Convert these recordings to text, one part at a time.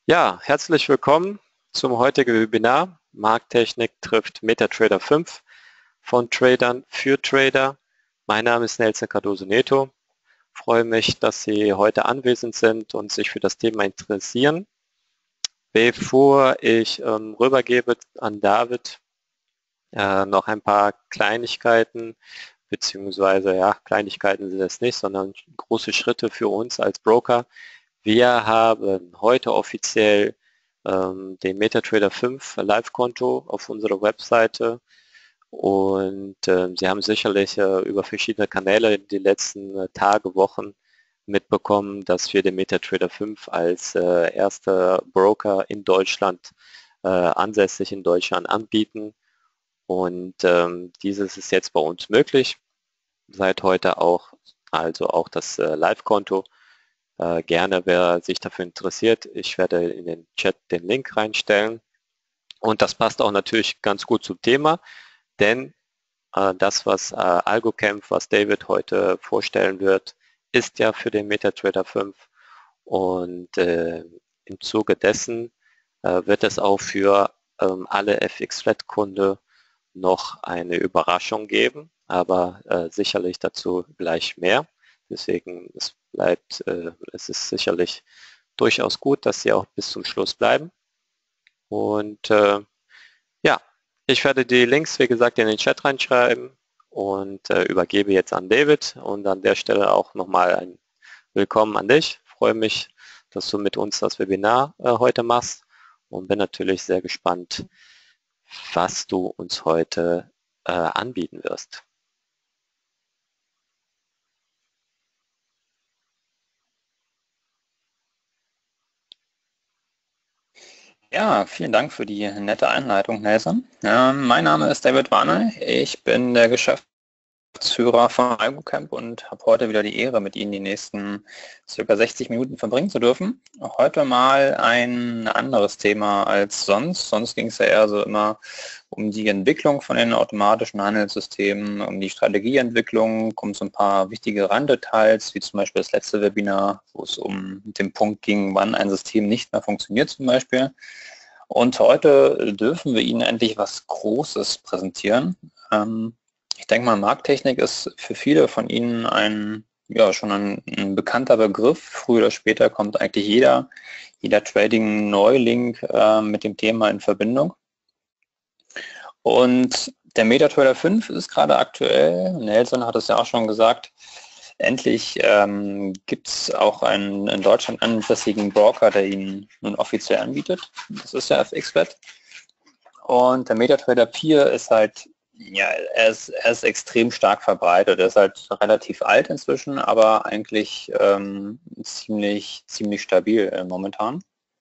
Ja, herzlich willkommen zum heutigen Webinar. Markttechnik trifft MetaTrader 5 von Tradern für Trader. Mein Name ist Nelson Cardoso Neto. Freue mich, dass Sie heute anwesend sind und sich für das Thema interessieren. Bevor ich rübergebe an David, noch ein paar Kleinigkeiten, beziehungsweise ja, Kleinigkeiten sind es nicht, sondern große Schritte für uns als Broker. Wir haben heute offiziell den MetaTrader 5 Live-Konto auf unserer Webseite und Sie haben sicherlich über verschiedene Kanäle die letzten Tage, Wochen mitbekommen, dass wir den MetaTrader 5 als erster Broker in Deutschland, ansässig in Deutschland anbieten. Und dieses ist jetzt bei uns möglich, seit heute auch, also auch das Live-Konto. Gerne, wer sich dafür interessiert, ich werde in den Chat den Link reinstellen. Und das passt auch natürlich ganz gut zum Thema, denn das, was AlgoCamp, was David heute vorstellen wird, ist ja für den MetaTrader 5. Und im Zuge dessen wird es auch für alle FX-Flat-Kunde noch eine Überraschung geben, aber sicherlich dazu gleich mehr. Deswegen es ist sicherlich durchaus gut, dass Sie auch bis zum Schluss bleiben. Und ja, ich werde die Links, wie gesagt, in den Chat reinschreiben und übergebe jetzt an David. Und an der Stelle auch nochmal ein Willkommen an dich. Ich freue mich, dass du mit uns das Webinar heute machst und bin natürlich sehr gespannt, was du uns heute anbieten wirst. Ja, vielen Dank für die nette Einleitung, Nelson. Mein Name ist David Warner. Ich bin der Geschäftsführer von AlgoCamp und habe heute wieder die Ehre, mit Ihnen die nächsten ca. 60 Minuten verbringen zu dürfen. Heute mal ein anderes Thema als sonst. Sonst ging es ja eher so immer um die Entwicklung von den automatischen Handelssystemen, um die Strategieentwicklung, um so ein paar wichtige Randdetails, wie zum Beispiel das letzte Webinar, wo es um den Punkt ging, wann ein System nicht mehr funktioniert zum Beispiel. Und heute dürfen wir Ihnen endlich was Großes präsentieren. Ich denke mal, Markttechnik ist für viele von Ihnen schon ein bekannter Begriff. Früher oder später kommt eigentlich jeder Trading-Neuling mit dem Thema in Verbindung. Und der MetaTrader 5 ist gerade aktuell, Nelson hat es ja auch schon gesagt, endlich gibt es auch einen in Deutschland ansässigen Broker, der ihn nun offiziell anbietet. Das ist der FX-Flat. Und der MetaTrader 4 ist halt, ja, er ist extrem stark verbreitet. Er ist halt relativ alt inzwischen, aber eigentlich ziemlich stabil momentan.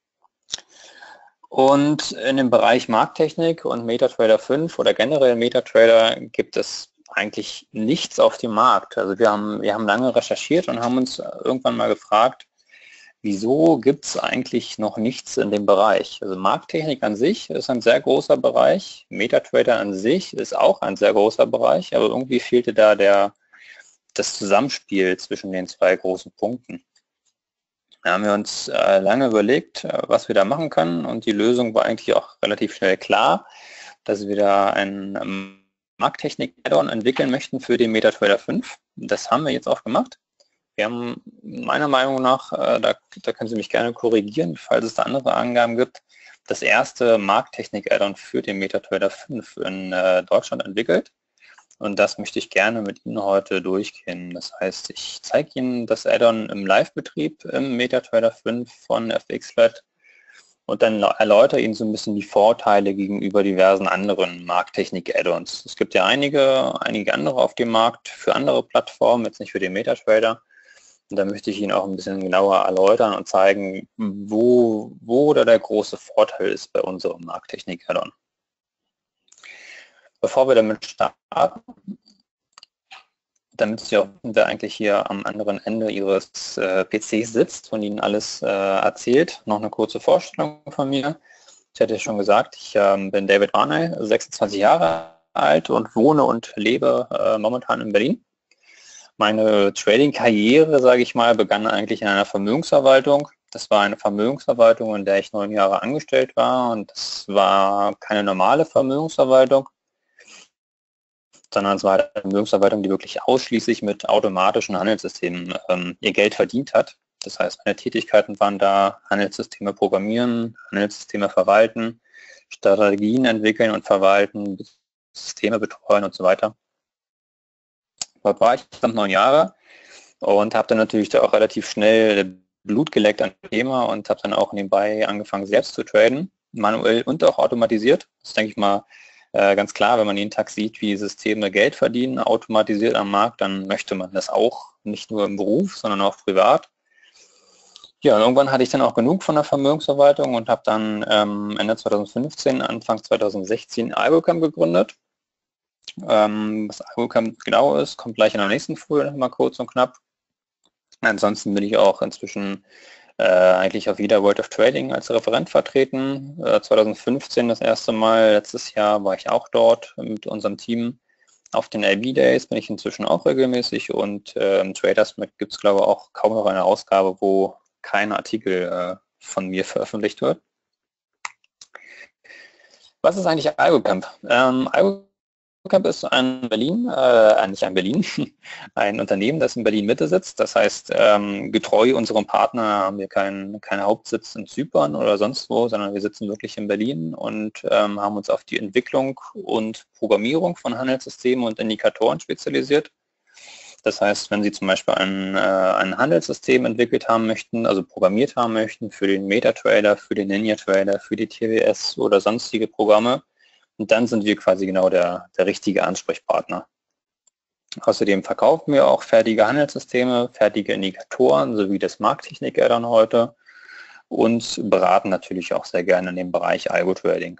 Und in dem Bereich Markttechnik und MetaTrader 5 oder generell MetaTrader gibt es eigentlich nichts auf dem Markt. Also wir haben lange recherchiert und haben uns irgendwann mal gefragt, wieso gibt es eigentlich noch nichts in dem Bereich? Also Markttechnik an sich ist ein sehr großer Bereich, MetaTrader an sich ist auch ein sehr großer Bereich, aber irgendwie fehlte da das Zusammenspiel zwischen den zwei großen Punkten. Da haben wir uns lange überlegt, was wir da machen können, und die Lösung war eigentlich auch relativ schnell klar, dass wir da ein Markttechnik-Add-on entwickeln möchten für den MetaTrader 5. Das haben wir jetzt auch gemacht. Wir haben meiner Meinung nach, da können Sie mich gerne korrigieren, falls es da andere Angaben gibt, das erste Markttechnik-Add-on für den MetaTrader 5 in Deutschland entwickelt. Und das möchte ich gerne mit Ihnen heute durchgehen. Das heißt, ich zeige Ihnen das Add-on im Live-Betrieb im MetaTrader 5 von FXFlat und dann erläutere Ihnen so ein bisschen die Vorteile gegenüber diversen anderen Markttechnik-Add-ons. Es gibt ja einige andere auf dem Markt für andere Plattformen, jetzt nicht für den MetaTrader. Und da möchte ich Ihnen auch ein bisschen genauer erläutern und zeigen, wo da der große Vorteil ist bei unserem Markttechnik-Add-on. Bevor wir damit starten, damit Sie auch wissen, wer eigentlich hier am anderen Ende Ihres PCs sitzt und Ihnen alles erzählt, noch eine kurze Vorstellung von mir. Ich hatte schon gesagt, ich bin David Warney, 26 Jahre alt und wohne und lebe momentan in Berlin. Meine Trading-Karriere, sage ich mal, begann eigentlich in einer Vermögensverwaltung. Das war eine Vermögensverwaltung, in der ich 9 Jahre angestellt war, und das war keine normale Vermögensverwaltung, sondern es war eine Vermögensverwaltung, die wirklich ausschließlich mit automatischen Handelssystemen ihr Geld verdient hat. Das heißt, meine Tätigkeiten waren da: Handelssysteme programmieren, Handelssysteme verwalten, Strategien entwickeln und verwalten, Systeme betreuen und so weiter. Dort war ich insgesamt 9 Jahre und habe dann natürlich da auch relativ schnell Blut geleckt an dem Thema und habe dann auch nebenbei angefangen, selbst zu traden, manuell und auch automatisiert. Das ist, denke ich mal, ganz klar, wenn man jeden Tag sieht, wie Systeme Geld verdienen, automatisiert am Markt, dann möchte man das auch, nicht nur im Beruf, sondern auch privat. Ja, und irgendwann hatte ich dann auch genug von der Vermögensverwaltung und habe dann Ende 2015, Anfang 2016 Algocamp gegründet. Was Algocamp genau ist, kommt gleich in der nächsten Folie noch mal kurz und knapp. Ansonsten bin ich auch inzwischen eigentlich auf jeder World of Trading als Referent vertreten. 2015 das erste Mal, letztes Jahr war ich auch dort mit unserem Team. Auf den LB Days bin ich inzwischen auch regelmäßig, und im Traders gibt es, glaube ich, auch kaum noch eine Ausgabe, wo kein Artikel von mir veröffentlicht wird. Was ist eigentlich Algocamp? Algocamp ist ein Unternehmen, das in Berlin-Mitte sitzt. Das heißt, getreu unserem Partner haben wir keinen Hauptsitz in Zypern oder sonst wo, sondern wir sitzen wirklich in Berlin und haben uns auf die Entwicklung und Programmierung von Handelssystemen und Indikatoren spezialisiert. Das heißt, wenn Sie zum Beispiel ein Handelssystem entwickelt haben möchten, also programmiert haben möchten für den MetaTrader, für den NinjaTrader, für die TWS oder sonstige Programme, und dann sind wir quasi genau der richtige Ansprechpartner. Außerdem verkaufen wir auch fertige Handelssysteme, fertige Indikatoren sowie das Markttechnik-Add-on heute und beraten natürlich auch sehr gerne in dem Bereich Algo-Trading.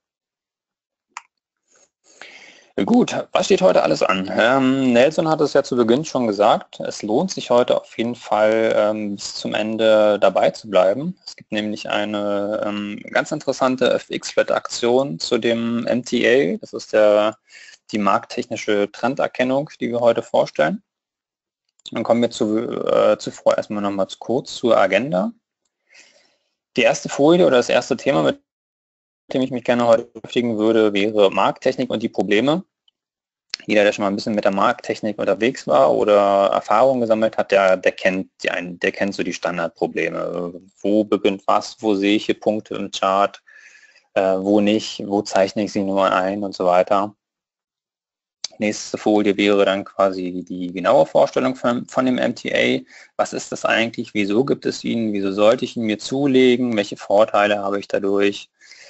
Gut, was steht heute alles an? Nelson hat es ja zu Beginn schon gesagt, es lohnt sich heute auf jeden Fall bis zum Ende dabei zu bleiben. Es gibt nämlich eine ganz interessante FX-Flat-Aktion zu dem MTA, das ist die markttechnische Trenderkennung, die wir heute vorstellen. Dann kommen wir zuvor erstmal nochmal kurz zur Agenda. Die erste Folie oder das erste Thema, mit dem ich mich gerne heute beschäftigen würde, wäre Markttechnik und die Probleme. Jeder, der schon mal ein bisschen mit der Markttechnik unterwegs war oder Erfahrung gesammelt hat, der kennt so die Standardprobleme. Wo beginnt was, wo sehe ich hier Punkte im Chart, wo nicht, wo zeichne ich sie nur ein und so weiter. Nächste Folie wäre dann quasi die genaue Vorstellung von dem MTA. Was ist das eigentlich? Wieso gibt es ihn? Wieso sollte ich ihn mir zulegen? Welche Vorteile habe ich dadurch?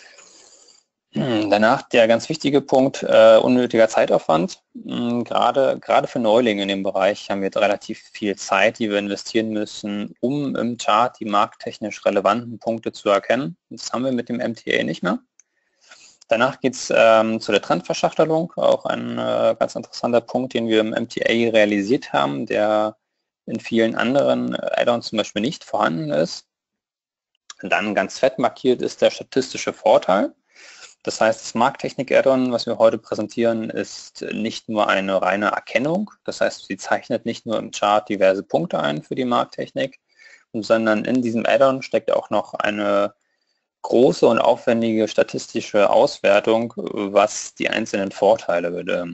Danach der ganz wichtige Punkt, unnötiger Zeitaufwand. Gerade für Neulinge in dem Bereich haben wir jetzt relativ viel Zeit, die wir investieren müssen, um im Chart die markttechnisch relevanten Punkte zu erkennen. Das haben wir mit dem MTA nicht mehr. Danach geht es zu der Trendverschachtelung, auch ein ganz interessanter Punkt, den wir im MTA realisiert haben, der in vielen anderen Add-ons zum Beispiel nicht vorhanden ist. Und dann ganz fett markiert ist der statistische Vorteil. Das heißt, das Markttechnik-Add-on, was wir heute präsentieren, ist nicht nur eine reine Erkennung. Das heißt, sie zeichnet nicht nur im Chart diverse Punkte ein für die Markttechnik, sondern in diesem Add-on steckt auch noch eine große und aufwendige statistische Auswertung, was die einzelnen Vorteile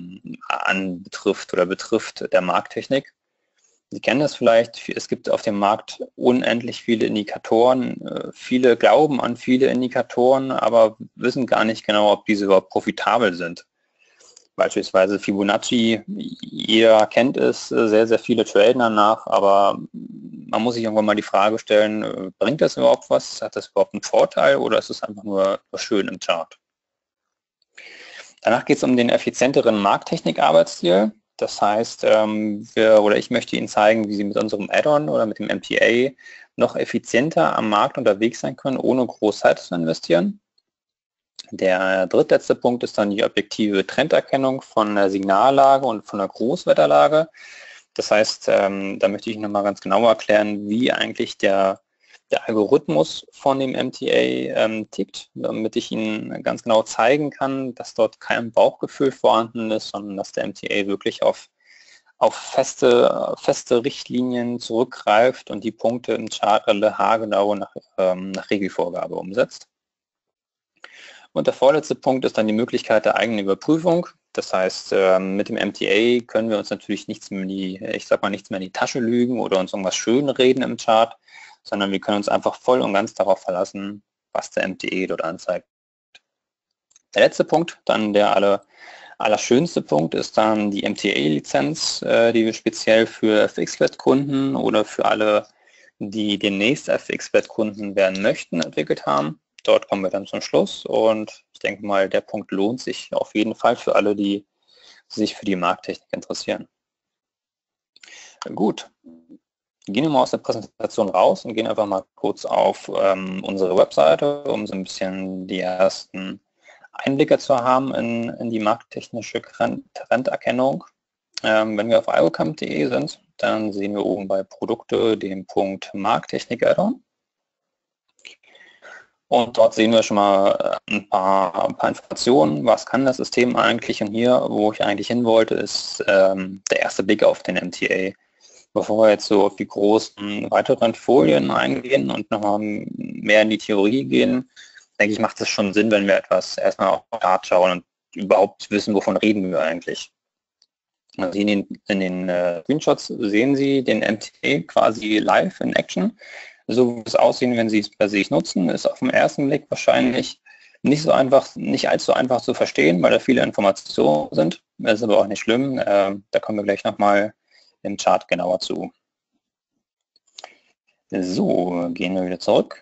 betrifft der Markttechnik. Sie kennen das vielleicht, es gibt auf dem Markt unendlich viele Indikatoren. Viele glauben an viele Indikatoren, aber wissen gar nicht genau, ob diese überhaupt profitabel sind. Beispielsweise Fibonacci, jeder kennt es, sehr, sehr viele traden danach, aber man muss sich irgendwann mal die Frage stellen, bringt das überhaupt was? Hat das überhaupt einen Vorteil oder ist es einfach nur schön im Chart? Danach geht es um den effizienteren Markttechnik-Arbeitsstil. Das heißt, ich möchte Ihnen zeigen, wie Sie mit unserem Add-on oder mit dem MTA noch effizienter am Markt unterwegs sein können, ohne groß Zeit zu investieren. Der drittletzte Punkt ist dann die objektive Trenderkennung von der Signallage und von der Großwetterlage. Das heißt, da möchte ich nochmal ganz genau erklären, wie eigentlich der Algorithmus von dem MTA tickt, damit ich Ihnen ganz genau zeigen kann, dass dort kein Bauchgefühl vorhanden ist, sondern dass der MTA wirklich auf auf feste Richtlinien zurückgreift und die Punkte im Chart alle haargenau nach Regelvorgabe umsetzt. Und der vorletzte Punkt ist dann die Möglichkeit der eigenen Überprüfung. Das heißt, mit dem MTA können wir uns natürlich nichts mehr in die Tasche lügen oder uns irgendwas schönreden im Chart, sondern wir können uns einfach voll und ganz darauf verlassen, was der MTA dort anzeigt. Der letzte Punkt, dann der allerschönste Punkt, ist dann die MTA-Lizenz, die wir speziell für FXBet-Kunden oder für alle, die demnächst FXBet-Kunden werden möchten, entwickelt haben. Dort kommen wir dann zum Schluss und ich denke mal, der Punkt lohnt sich auf jeden Fall für alle, die sich für die Markttechnik interessieren. Gut, gehen wir mal aus der Präsentation raus und gehen einfach mal kurz auf unsere Webseite, um so ein bisschen die ersten Einblicke zu haben in die markttechnische Trenderkennung. Wenn wir auf iocamp.de sind, dann sehen wir oben bei Produkte den Punkt Markttechnik Add-on. Und dort sehen wir schon mal ein paar Informationen, was kann das System eigentlich. Und hier, wo ich eigentlich hin wollte, ist der erste Blick auf den MTA. Bevor wir jetzt so auf die großen weiteren Folien eingehen und nochmal mehr in die Theorie gehen, denke ich, macht es schon Sinn, wenn wir etwas erstmal auf den Chart schauen und überhaupt wissen, wovon reden wir eigentlich. Also in den Screenshots sehen Sie den MTA quasi live in Action. So wie es aussehen, wenn Sie es bei sich nutzen, ist auf den ersten Blick wahrscheinlich nicht allzu einfach zu verstehen, weil da viele Informationen sind. Das ist aber auch nicht schlimm. Da kommen wir gleich nochmal im Chart genauer zu. So, gehen wir wieder zurück.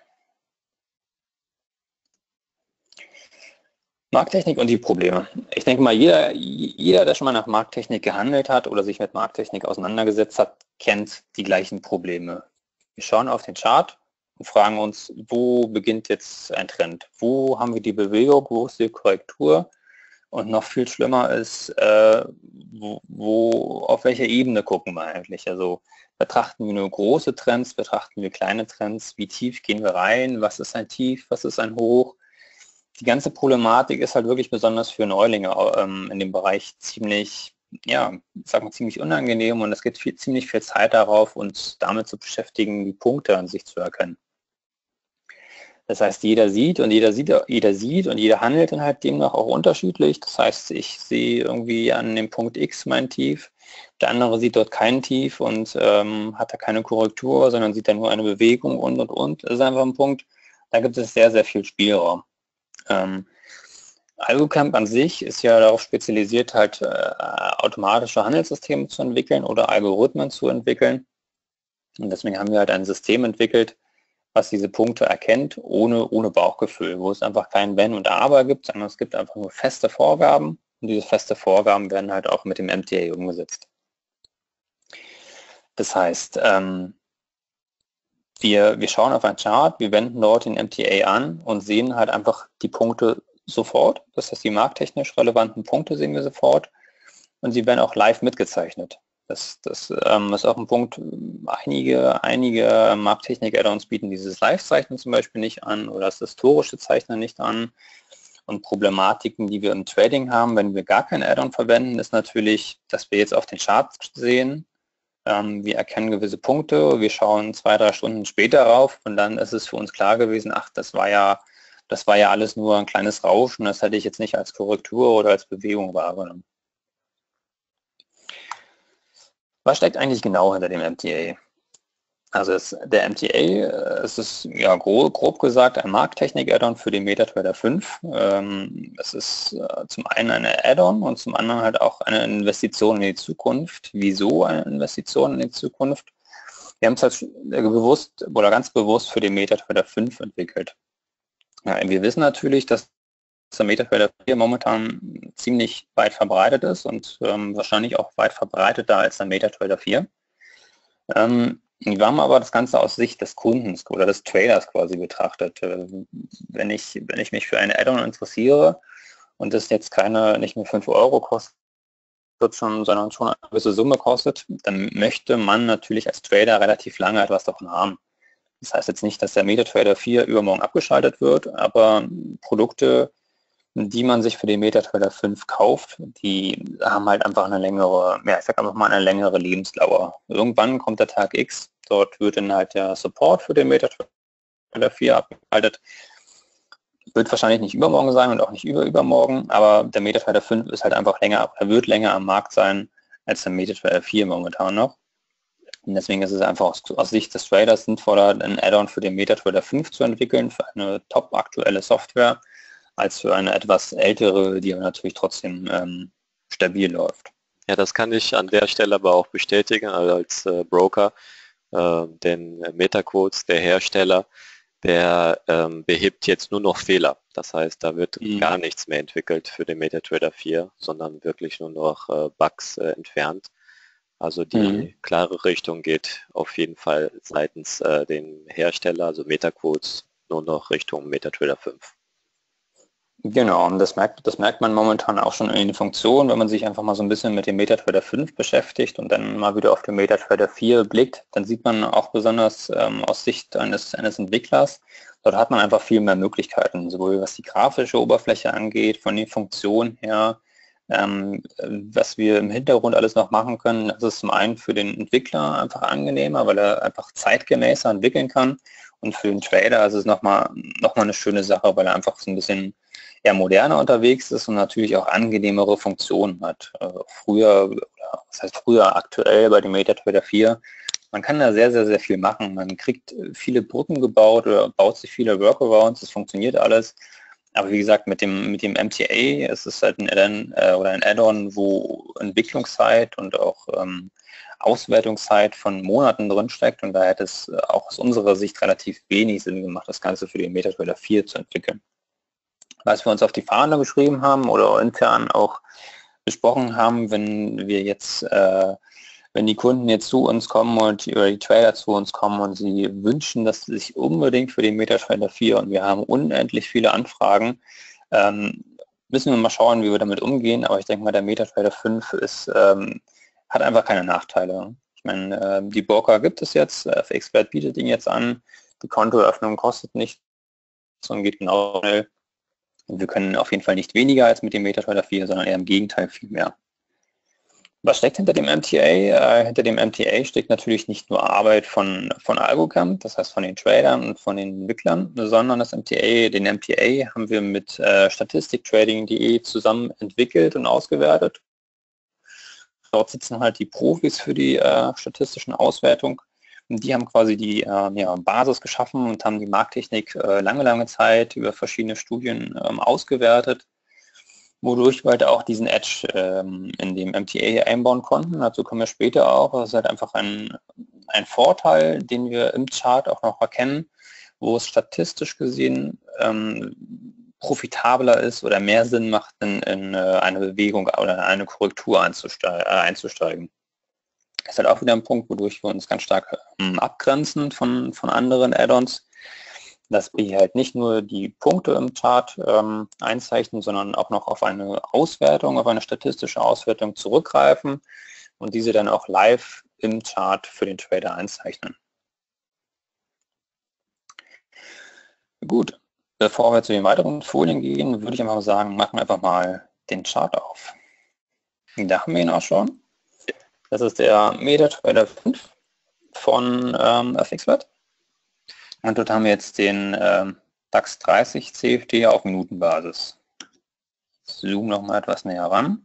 Markttechnik und die Probleme. Ich denke mal, jeder, der schon mal nach Markttechnik gehandelt hat oder sich mit Markttechnik auseinandergesetzt hat, kennt die gleichen Probleme. Wir schauen auf den Chart und fragen uns, wo beginnt jetzt ein Trend? Wo haben wir die Bewegung? Wo ist die Korrektur? Und noch viel schlimmer ist, auf welcher Ebene gucken wir eigentlich? Also betrachten wir nur große Trends, betrachten wir kleine Trends? Wie tief gehen wir rein? Was ist ein Tief? Was ist ein Hoch? Die ganze Problematik ist halt wirklich besonders für Neulinge in dem Bereich ziemlich unangenehm und es geht ziemlich viel Zeit darauf, uns damit zu beschäftigen, die Punkte an sich zu erkennen. Das heißt, jeder sieht und jeder handelt dann halt demnach auch unterschiedlich. Das heißt, ich sehe irgendwie an dem Punkt X mein Tief, der andere sieht dort kein Tief und hat da keine Korrektur, sondern sieht dann nur eine Bewegung und. Das ist einfach ein Punkt, da gibt es sehr, sehr viel Spielraum. iocamp an sich ist ja darauf spezialisiert, halt automatische Handelssysteme zu entwickeln oder Algorithmen zu entwickeln. Und deswegen haben wir halt ein System entwickelt, was diese Punkte erkennt, ohne Bauchgefühl, wo es einfach kein Wenn und Aber gibt, sondern es gibt einfach nur feste Vorgaben und diese feste Vorgaben werden halt auch mit dem MTA umgesetzt. Das heißt, wir schauen auf einen Chart, wir wenden dort den MTA an und sehen halt einfach die Punkte sofort. Das heißt, die markttechnisch relevanten Punkte sehen wir sofort und sie werden auch live mitgezeichnet. Das ist auch ein Punkt, einige Markttechnik-Add-ons bieten dieses Live-Zeichnen zum Beispiel nicht an oder das historische Zeichnen nicht an. Und Problematiken, die wir im Trading haben, wenn wir gar kein Add-on verwenden, ist natürlich, dass wir jetzt auf den Chart sehen, wir erkennen gewisse Punkte, wir schauen 2-3 Stunden später rauf und dann ist es für uns klar gewesen, ach, das war ja alles nur ein kleines Rauschen, das hätte ich jetzt nicht als Korrektur oder als Bewegung wahrgenommen. Was steckt eigentlich genau hinter dem MTA? Also der MTA, es ist ja grob gesagt ein Markttechnik-Add-on für den MetaTrader 5. Es ist zum einen eine Add-on und zum anderen halt auch eine Investition in die Zukunft. Wieso eine Investition in die Zukunft? Wir haben es halt ganz bewusst für den MetaTrader 5 entwickelt. Ja, wir wissen natürlich, dass der MetaTrader 4 momentan ziemlich weit verbreitet ist und wahrscheinlich auch weit verbreiteter als der MetaTrader 4. Wir haben aber das Ganze aus Sicht des Kunden oder des Traders quasi betrachtet. Wenn ich mich für eine Add-on interessiere und das jetzt nicht mehr 5 Euro kostet, sondern schon eine gewisse Summe kostet, dann möchte man natürlich als Trader relativ lange etwas davon haben. Das heißt jetzt nicht, dass der MetaTrader 4 übermorgen abgeschaltet wird, aber Produkte die man sich für den MetaTrader 5 kauft, die haben halt einfach eine längere, ja, ich sag einfach mal eine längere Lebensdauer. Irgendwann kommt der Tag X, dort wird dann halt der Support für den MetaTrader 4 abgeschaltet. Wird wahrscheinlich nicht übermorgen sein und auch nicht übermorgen, aber der MetaTrader 5 ist halt einfach länger, er wird länger am Markt sein als der MetaTrader 4 momentan noch. Und deswegen ist es einfach aus Sicht des Traders sinnvoller, ein Add-on für den MetaTrader 5 zu entwickeln, für eine top aktuelle Software, als für eine etwas ältere, die aber natürlich trotzdem stabil läuft. Ja, das kann ich an der Stelle aber auch bestätigen, also als Broker, denn MetaQuotes, der Hersteller, der behebt jetzt nur noch Fehler. Das heißt, da wird gar nichts mehr entwickelt für den MetaTrader 4, sondern wirklich nur noch Bugs entfernt. Also die klare Richtung geht auf jeden Fall seitens den Hersteller, also MetaQuotes, nur noch Richtung MetaTrader 5. Genau, und das merkt man momentan auch schon in den Funktionen, wenn man sich einfach mal so ein bisschen mit dem MetaTrader 5 beschäftigt und dann mal wieder auf den MetaTrader 4 blickt, dann sieht man auch besonders aus Sicht eines Entwicklers, dort hat man einfach viel mehr Möglichkeiten, sowohl was die grafische Oberfläche angeht, von den Funktionen her, was wir im Hintergrund alles noch machen können. Das ist zum einen für den Entwickler einfach angenehmer, weil er einfach zeitgemäßer entwickeln kann, und für den Trader ist es nochmal eine schöne Sache, weil er einfach so ein bisschen moderner unterwegs ist und natürlich auch angenehmere Funktionen hat. Aktuell bei dem MetaTrader 4, man kann da sehr, sehr, sehr viel machen. Man kriegt viele Brücken gebaut oder baut sich viele Workarounds, das funktioniert alles. Aber wie gesagt, mit dem MTA ist es halt ein Add-on, wo Entwicklungszeit und auch Auswertungszeit von Monaten drin steckt, und da hätte es auch aus unserer Sicht relativ wenig Sinn gemacht, das Ganze für den MetaTrader 4 zu entwickeln. Was wir uns auf die Fahne geschrieben haben oder intern auch besprochen haben, wenn die Kunden jetzt zu uns kommen oder die Trader zu uns kommen und sie wünschen, dass sie sich unbedingt für den MetaTrader 4, und wir haben unendlich viele Anfragen, müssen wir mal schauen, wie wir damit umgehen, aber ich denke mal, der MetaTrader 5 hat einfach keine Nachteile. Ich meine, die Broker gibt es jetzt, FXpert bietet ihn jetzt an, die Kontoeröffnung kostet nichts und geht genau schnell. Und wir können auf jeden Fall nicht weniger als mit dem MetaTrader 4, sondern eher im Gegenteil viel mehr. Was steckt hinter dem MTA? Hinter dem MTA steckt natürlich nicht nur Arbeit von Algocamp, das heißt von den Tradern und von den Entwicklern, sondern den MTA haben wir mit statistiktrading.de zusammen entwickelt und ausgewertet. Dort sitzen halt die Profis für die statistischen Auswertung. Und die haben quasi die Basis geschaffen und haben die Markttechnik lange Zeit über verschiedene Studien ausgewertet, wodurch wir halt auch diesen Edge in dem MTA einbauen konnten. Dazu kommen wir später auch. Das ist halt einfach ein Vorteil, den wir im Chart auch noch erkennen, wo es statistisch gesehen profitabler ist oder mehr Sinn macht, in eine Bewegung oder eine Korrektur einzusteigen. Das ist halt auch wieder ein Punkt, wodurch wir uns ganz stark abgrenzen von anderen Add-ons, dass wir halt nicht nur die Punkte im Chart einzeichnen, sondern auch noch auf eine Auswertung, auf eine statistische Auswertung zurückgreifen und diese dann auch live im Chart für den Trader einzeichnen. Gut, bevor wir zu den weiteren Folien gehen, würde ich einfach mal sagen, machen wir einfach mal den Chart auf. Da haben wir ihn auch schon. Das ist der MetaTrader 5 von FXpert. Und dort haben wir jetzt den DAX 30 CFD auf Minutenbasis. Zoom noch mal etwas näher ran.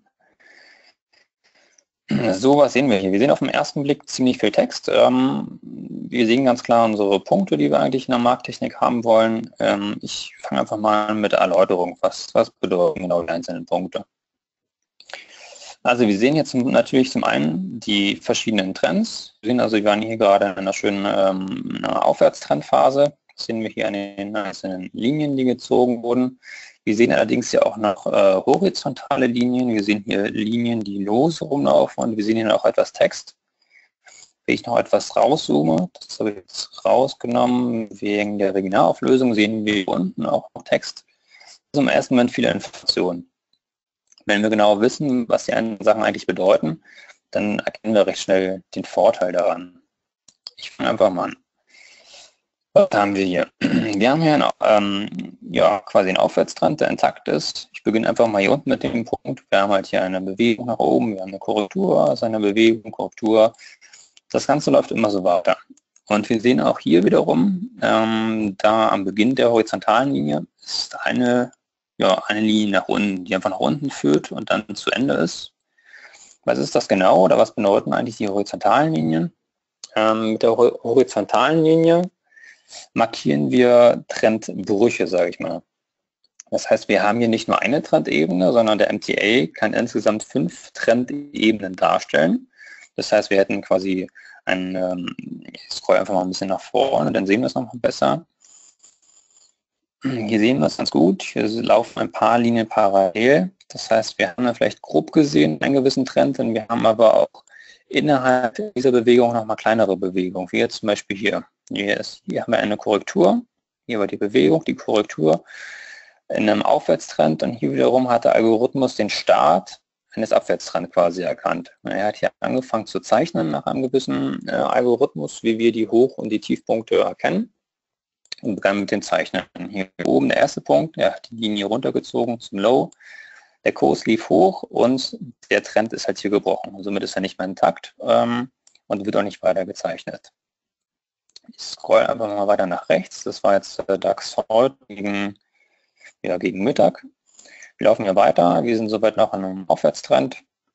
So, was sehen wir hier? Wir sehen auf den ersten Blick ziemlich viel Text. Wir sehen ganz klar unsere Punkte, die wir eigentlich in der Markttechnik haben wollen. Ich fange einfach mal an mit der Erläuterung. Was bedeuten genau die einzelnen Punkte? Also wir sehen jetzt natürlich zum einen die verschiedenen Trends. Wir sehen also, wir waren hier gerade in einer schönen Aufwärtstrendphase. Das sehen wir hier an den einzelnen Linien, die gezogen wurden. Wir sehen allerdings ja auch noch horizontale Linien. Wir sehen hier Linien, die lose rumlaufen, und wir sehen hier auch etwas Text. Wenn ich noch etwas rauszoome, das habe ich jetzt rausgenommen, wegen der Originalauflösung sehen wir hier unten auch noch Text. Das ist im ersten Moment viele Informationen. Wenn wir genau wissen, was die einen Sachen eigentlich bedeuten, dann erkennen wir recht schnell den Vorteil daran. Ich fange einfach mal an. Was haben wir hier? Wir haben hier ja, quasi einen Aufwärtstrend, der intakt ist. Ich beginne einfach mal hier unten mit dem Punkt. Wir haben halt hier eine Bewegung nach oben, wir haben eine Korrektur, also eine Bewegung, Korrektur. Das Ganze läuft immer so weiter. Und wir sehen auch hier wiederum, da am Beginn der horizontalen Linie ist eine Linie nach unten, die einfach nach unten führt und dann zu Ende ist. Was ist das genau oder was bedeuten eigentlich die horizontalen Linien? Mit der horizontalen Linie markieren wir Trendbrüche, sage ich mal. Das heißt, wir haben hier nicht nur eine Trendebene, sondern der MTA kann insgesamt 5 Trendebenen darstellen. Das heißt, wir hätten quasi ich scroll einfach mal ein bisschen nach vorne, dann sehen wir es noch mal besser. Hier sehen wir es ganz gut. Hier laufen ein paar Linien parallel. Das heißt, wir haben da vielleicht grob gesehen einen gewissen Trend, und wir haben aber auch innerhalb dieser Bewegung noch mal kleinere Bewegungen, wie jetzt zum Beispiel hier. Hier haben wir eine Korrektur. Hier war die Bewegung, die Korrektur in einem Aufwärtstrend, und hier wiederum hat der Algorithmus den Start eines Abwärtstrends quasi erkannt. Er hat hier angefangen zu zeichnen nach einem gewissen Algorithmus, wie wir die Hoch- und die Tiefpunkte erkennen, und begann mit dem Zeichnen. Hier oben der erste Punkt, er hat die Linie runtergezogen zum Low, der Kurs lief hoch und der Trend ist halt hier gebrochen. Somit ist er nicht mehr intakt und wird auch nicht weiter gezeichnet. Ich scroll einfach mal weiter nach rechts. Das war jetzt DAX heute gegen Mittag. Wir laufen hier weiter. Wir sind soweit noch an einem Aufwärtstrend,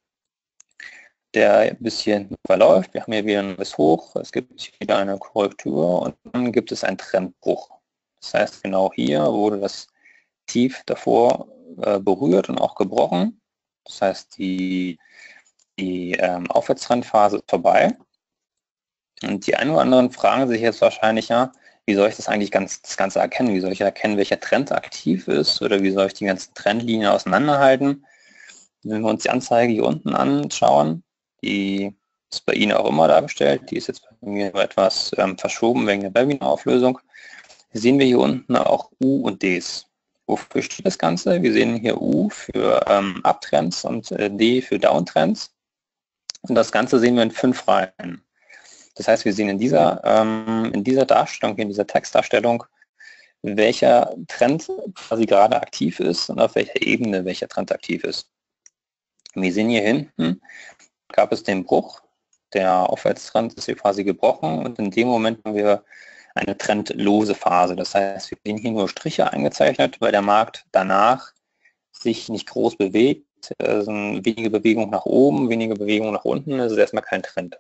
der ein bisschen verläuft. Wir haben hier wieder ein neues Hoch. Es gibt wieder eine Korrektur und dann gibt es einen Trendbruch. Das heißt, genau hier wurde das Tief davor berührt und auch gebrochen. Das heißt, die Aufwärtstrendphase ist vorbei. Und die einen oder anderen fragen sich jetzt wahrscheinlich, ja, wie soll ich das eigentlich das Ganze erkennen? Wie soll ich erkennen, welcher Trend aktiv ist? Oder wie soll ich die ganzen Trendlinien auseinanderhalten? Wenn wir uns die Anzeige hier unten anschauen, die ist bei Ihnen auch immer dargestellt. Die ist jetzt bei mir etwas verschoben wegen der Webinarauflösung. Hier sehen wir hier unten auch U und Ds. Wofür steht das Ganze? Wir sehen hier U für Uptrends und D für Downtrends. Und das Ganze sehen wir in 5 Reihen. Das heißt, wir sehen in dieser Darstellung, in dieser Textdarstellung, welcher Trend quasi gerade aktiv ist und auf welcher Ebene welcher Trend aktiv ist. Wir sehen hier hinten, gab es den Bruch, der Aufwärtstrend ist hier quasi gebrochen, und in dem Moment haben wir eine trendlose Phase. Das heißt, wir sehen hier nur Striche eingezeichnet, weil der Markt danach sich nicht groß bewegt. Wenige Bewegung nach oben, wenige Bewegung nach unten, das ist erstmal kein Trend.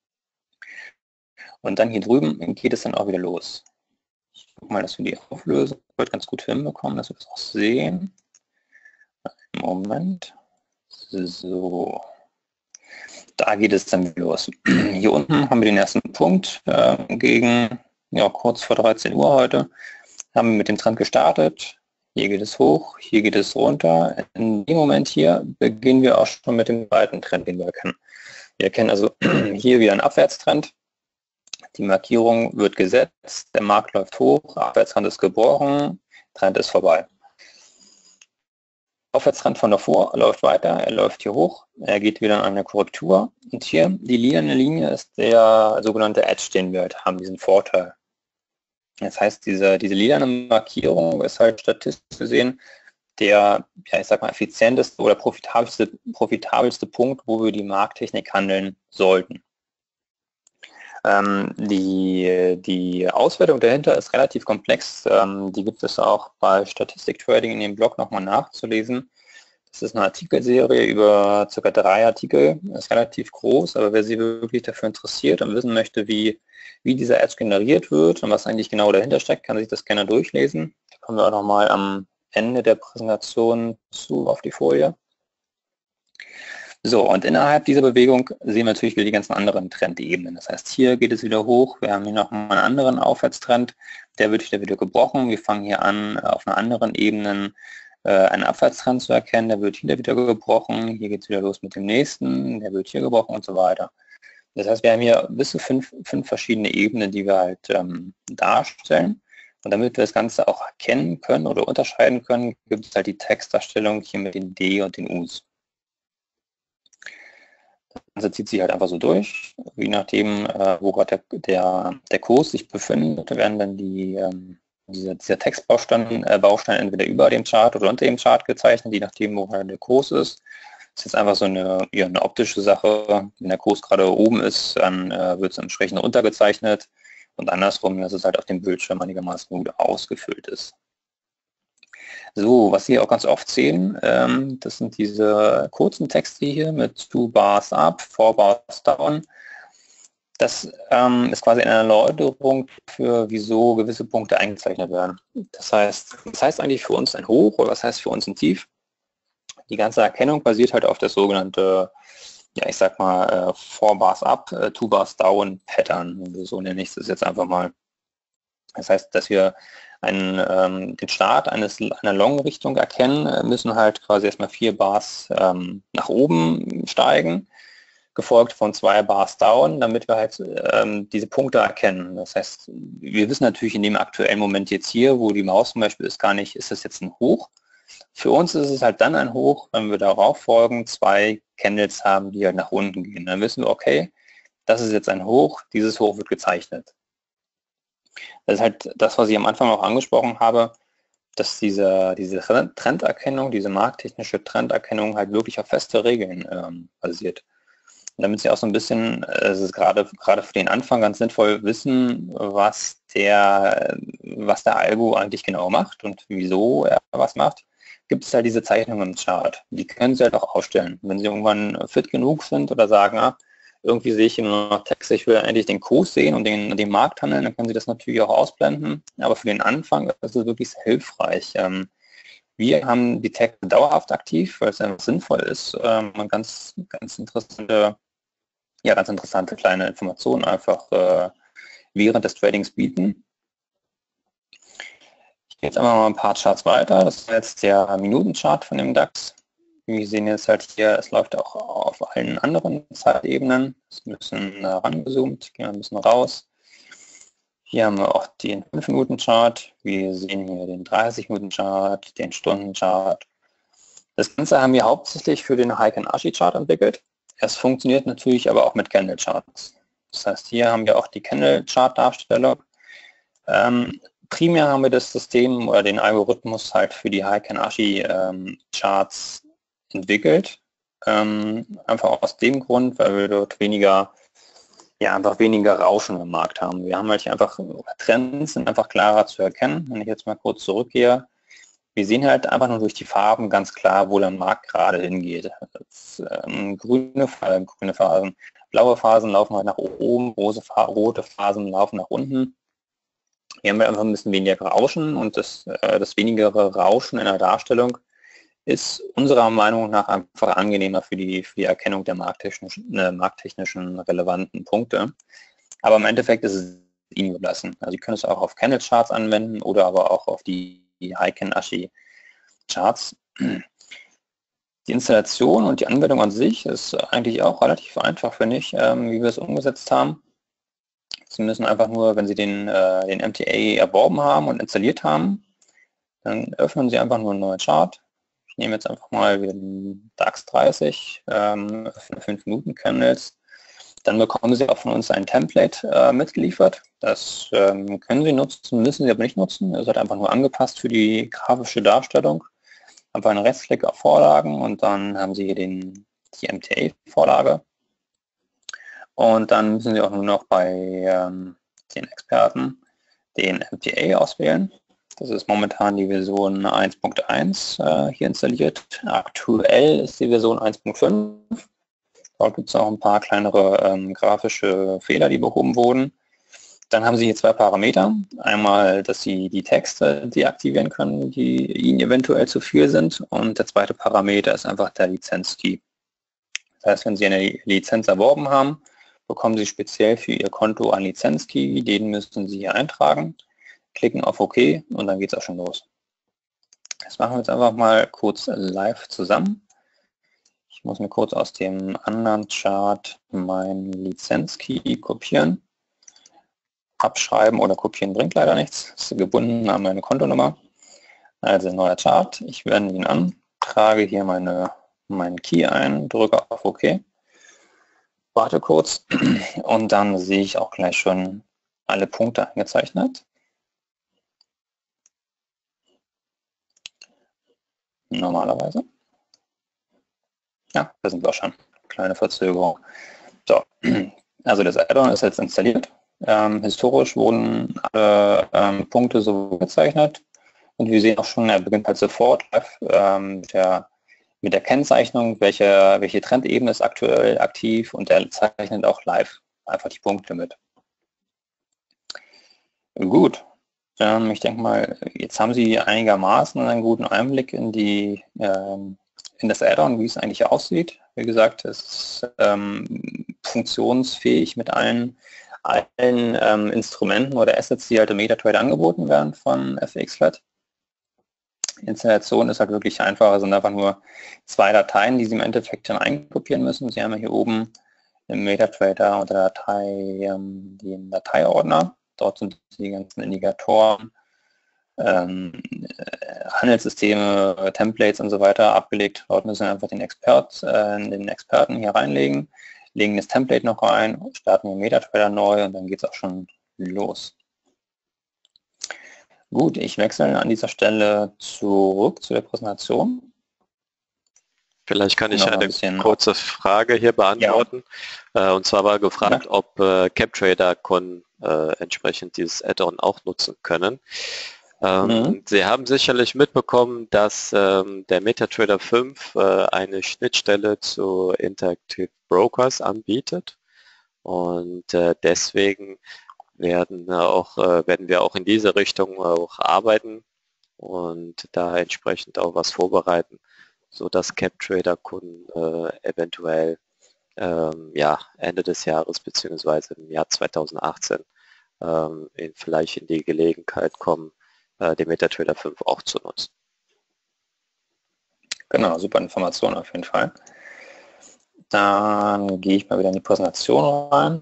Und dann hier drüben geht es dann auch wieder los. Ich gucke mal, dass wir die Auflösung heute ganz gut hinbekommen, dass wir das auch sehen. Moment. So. Da geht es dann wieder los. Hier unten haben wir den ersten Punkt gegen kurz vor 13 Uhr heute. Haben wir mit dem Trend gestartet. Hier geht es hoch, hier geht es runter. In dem Moment hier beginnen wir auch schon mit dem zweiten Trend, den wir erkennen. Wir erkennen also hier wieder einen Abwärtstrend. Die Markierung wird gesetzt, der Markt läuft hoch, Abwärtstrend ist gebrochen, Trend ist vorbei. Aufwärtstrend von davor läuft weiter, er läuft hier hoch, er geht wieder in eine Korrektur, und hier die lilane Linie ist der sogenannte Edge, den wir halt haben, diesen Vorteil. Das heißt, diese lilane Markierung ist halt statistisch gesehen der, ich sag mal, effizienteste oder profitabelste Punkt, wo wir die Markttechnik handeln sollten. Die Auswertung dahinter ist relativ komplex. Die gibt es auch bei Statistik Trading in dem Blog nochmal nachzulesen. Das ist eine Artikelserie über ca. 3 Artikel, ist relativ groß, aber wer sich wirklich dafür interessiert und wissen möchte, wie dieser Edge generiert wird und was eigentlich genau dahinter steckt, kann sich das gerne durchlesen. Da kommen wir auch nochmal am Ende der Präsentation auf die Folie. So, und innerhalb dieser Bewegung sehen wir natürlich wieder die ganzen anderen Trendebenen. Das heißt, hier geht es wieder hoch, wir haben hier noch mal einen anderen Aufwärtstrend, der wird wieder gebrochen. Wir fangen hier an, auf einer anderen Ebene einen Abwärtstrend zu erkennen, der wird hier wieder gebrochen, hier geht es wieder los mit dem nächsten, der wird hier gebrochen und so weiter. Das heißt, wir haben hier bis zu fünf verschiedene Ebenen, die wir halt darstellen. Und damit wir das Ganze auch erkennen können oder unterscheiden können, gibt es halt die Textdarstellung hier mit den D und den U's. Ganze zieht sich halt einfach so durch. Je nachdem, wo gerade der Kurs sich befindet, werden dann dieser Textbaustein Baustein entweder über dem Chart oder unter dem Chart gezeichnet, je nachdem, wo halt der Kurs ist. Das ist jetzt einfach so eine optische Sache. Wenn der Kurs gerade oben ist, dann wird es entsprechend runtergezeichnet und andersrum, dass es halt auf dem Bildschirm einigermaßen gut ausgefüllt ist. So, was Sie auch ganz oft sehen, das sind diese kurzen Texte hier mit 2 bars up, 4 bars down. Das ist quasi eine Erläuterung für, wieso gewisse Punkte eingezeichnet werden. Das heißt, was heißt eigentlich für uns ein Hoch oder was heißt für uns ein Tief? Die ganze Erkennung basiert halt auf das sogenannte, ja, ich sag mal, 4 bars up, 2 bars down Pattern. So nenne ich es jetzt einfach mal. Das heißt, dass wir den Start einer Long-Richtung erkennen, müssen halt quasi erstmal 4 Bars nach oben steigen, gefolgt von 2 Bars down, damit wir halt diese Punkte erkennen. Das heißt, wir wissen natürlich in dem aktuellen Moment jetzt hier, wo die Maus zum Beispiel ist, gar nicht, ist das jetzt ein Hoch. Für uns ist es halt dann ein Hoch, wenn wir darauf folgen 2 Candles haben, die halt nach unten gehen. Dann wissen wir, okay, das ist jetzt ein Hoch, dieses Hoch wird gezeichnet. Das ist halt das, was ich am Anfang auch angesprochen habe, dass diese Trenderkennung, diese markttechnische Trenderkennung halt wirklich auf feste Regeln basiert. Und damit Sie auch so ein bisschen, es ist gerade für den Anfang ganz sinnvoll wissen, was der Algo eigentlich genau macht und wieso er was macht, gibt es halt diese Zeichnungen im Chart. Die können Sie halt auch ausstellen. Wenn Sie irgendwann fit genug sind oder sagen, irgendwie sehe ich hier nur noch Text, ich will eigentlich den Kurs sehen und den Markt handeln, dann können Sie das natürlich auch ausblenden. Aber für den Anfang ist es wirklich sehr hilfreich. Wir haben die Texte dauerhaft aktiv, weil es einfach sinnvoll ist, und ganz interessante kleine Informationen einfach während des Tradings bieten. Ich gehe jetzt einfach mal ein paar Charts weiter. Das ist jetzt der Minutenchart von dem DAX. Wir sehen jetzt halt hier, es läuft auch auf allen anderen Zeitebenen. Es ist ein bisschen rangezoomt, gehen wir ein bisschen raus. Hier haben wir auch den 5-Minuten-Chart. Wir sehen hier den 30-Minuten-Chart, den Stunden-Chart. Das Ganze haben wir hauptsächlich für den Heiken Ashi-Chart entwickelt. Es funktioniert natürlich aber auch mit Candle-Charts. Das heißt, hier haben wir auch die Candle-Chart-Darstellung. Primär haben wir das System oder den Algorithmus halt für die Heiken Ashi-Charts entwickelt. Einfach aus dem Grund, weil wir dort weniger Rauschen im Markt haben. Wir haben halt hier einfach, Trends sind einfach klarer zu erkennen. Wenn ich jetzt mal kurz zurückgehe, wir sehen halt einfach nur durch die Farben ganz klar, wo der Markt gerade hingeht. Grüne Phasen, blaue Phasen laufen halt nach oben, rote Phasen laufen nach unten. Wir haben halt einfach ein bisschen weniger Rauschen und das wenigere Rauschen in der Darstellung ist unserer Meinung nach einfach angenehmer für die Erkennung der markttechnischen relevanten Punkte. Aber im Endeffekt ist es Ihnen überlassen. Also Sie können es auch auf Candle Charts anwenden oder aber auch auf die Heiken Ashi Charts. Die Installation und die Anwendung an sich ist eigentlich auch relativ einfach, finde ich, wie wir es umgesetzt haben. Sie müssen einfach nur, wenn Sie den MTA erworben haben und installiert haben, dann öffnen Sie einfach nur einen neuen Chart. Ich nehme jetzt einfach mal den DAX 30, 5 Minuten Candles. Dann bekommen Sie auch von uns ein Template mitgeliefert. Das können Sie nutzen, müssen Sie aber nicht nutzen. Es wird einfach nur angepasst für die grafische Darstellung. Einfach einen Rechtsklick auf Vorlagen und dann haben Sie hier die MTA-Vorlage. Und dann müssen Sie auch nur noch bei den Experten den MTA auswählen. Das ist momentan die Version 1.1 hier installiert. Aktuell ist die Version 1.5. Dort gibt es auch ein paar kleinere grafische Fehler, die behoben wurden. Dann haben Sie hier 2 Parameter. Einmal, dass Sie die Texte deaktivieren können, die Ihnen eventuell zu viel sind. Und der zweite Parameter ist einfach der Lizenzkey. Das heißt, wenn Sie eine Lizenz erworben haben, bekommen Sie speziell für Ihr Konto einen Lizenzkey. Den müssen Sie hier eintragen. Klicken auf OK und dann geht es auch schon los. Das machen wir jetzt einfach mal kurz live zusammen. Ich muss mir kurz aus dem anderen Chart meinen Lizenzkey kopieren. Abschreiben oder kopieren bringt leider nichts. Das ist gebunden an meine Kontonummer. Also neuer Chart. Ich wende ihn an, trage hier meinen Key ein, drücke auf OK. warte kurz und dann sehe ich auch gleich schon alle Punkte eingezeichnet. Normalerweise. Ja, da sind wir schon. Kleine Verzögerung. So, also das Add-on ist jetzt installiert. Historisch wurden alle Punkte so gezeichnet und wir sehen auch schon, er beginnt halt sofort mit der Kennzeichnung, welche Trendebene ist aktuell aktiv und er zeichnet auch live einfach die Punkte mit. Gut, ich denke mal, jetzt haben Sie einigermaßen einen guten Einblick in das Add-on, wie es eigentlich aussieht. Wie gesagt, es ist funktionsfähig mit allen Instrumenten oder Assets, die halt im MetaTrader angeboten werden von FXFlat. Installation ist halt wirklich einfach, es sind einfach nur 2 Dateien, die Sie im Endeffekt dann einkopieren müssen. Sie haben ja hier oben im MetaTrader unter Datei den Dateiordner. Dort sind die ganzen Indikatoren, Handelssysteme, Templates und so weiter abgelegt. Dort müssen wir einfach den Experten hier reinlegen, legen das Template noch rein, starten den MetaTrader neu und dann geht es auch schon los. Gut, ich wechsle an dieser Stelle zurück zu der Präsentation. Vielleicht kann ich eine kurze Frage hier beantworten. Ja. Und zwar war gefragt, ja, ob CapTrader-Kunden entsprechend dieses Add-on auch nutzen können. Sie haben sicherlich mitbekommen, dass der MetaTrader 5 eine Schnittstelle zu Interactive Brokers anbietet und deswegen werden wir auch in diese Richtung auch arbeiten und da entsprechend auch was vorbereiten, so dass CapTrader-Kunden eventuell Ende des Jahres bzw. im Jahr 2018 vielleicht in die Gelegenheit kommen, den MetaTrader 5 auch zu nutzen. Genau, super Information auf jeden Fall. Dann gehe ich mal wieder in die Präsentation rein.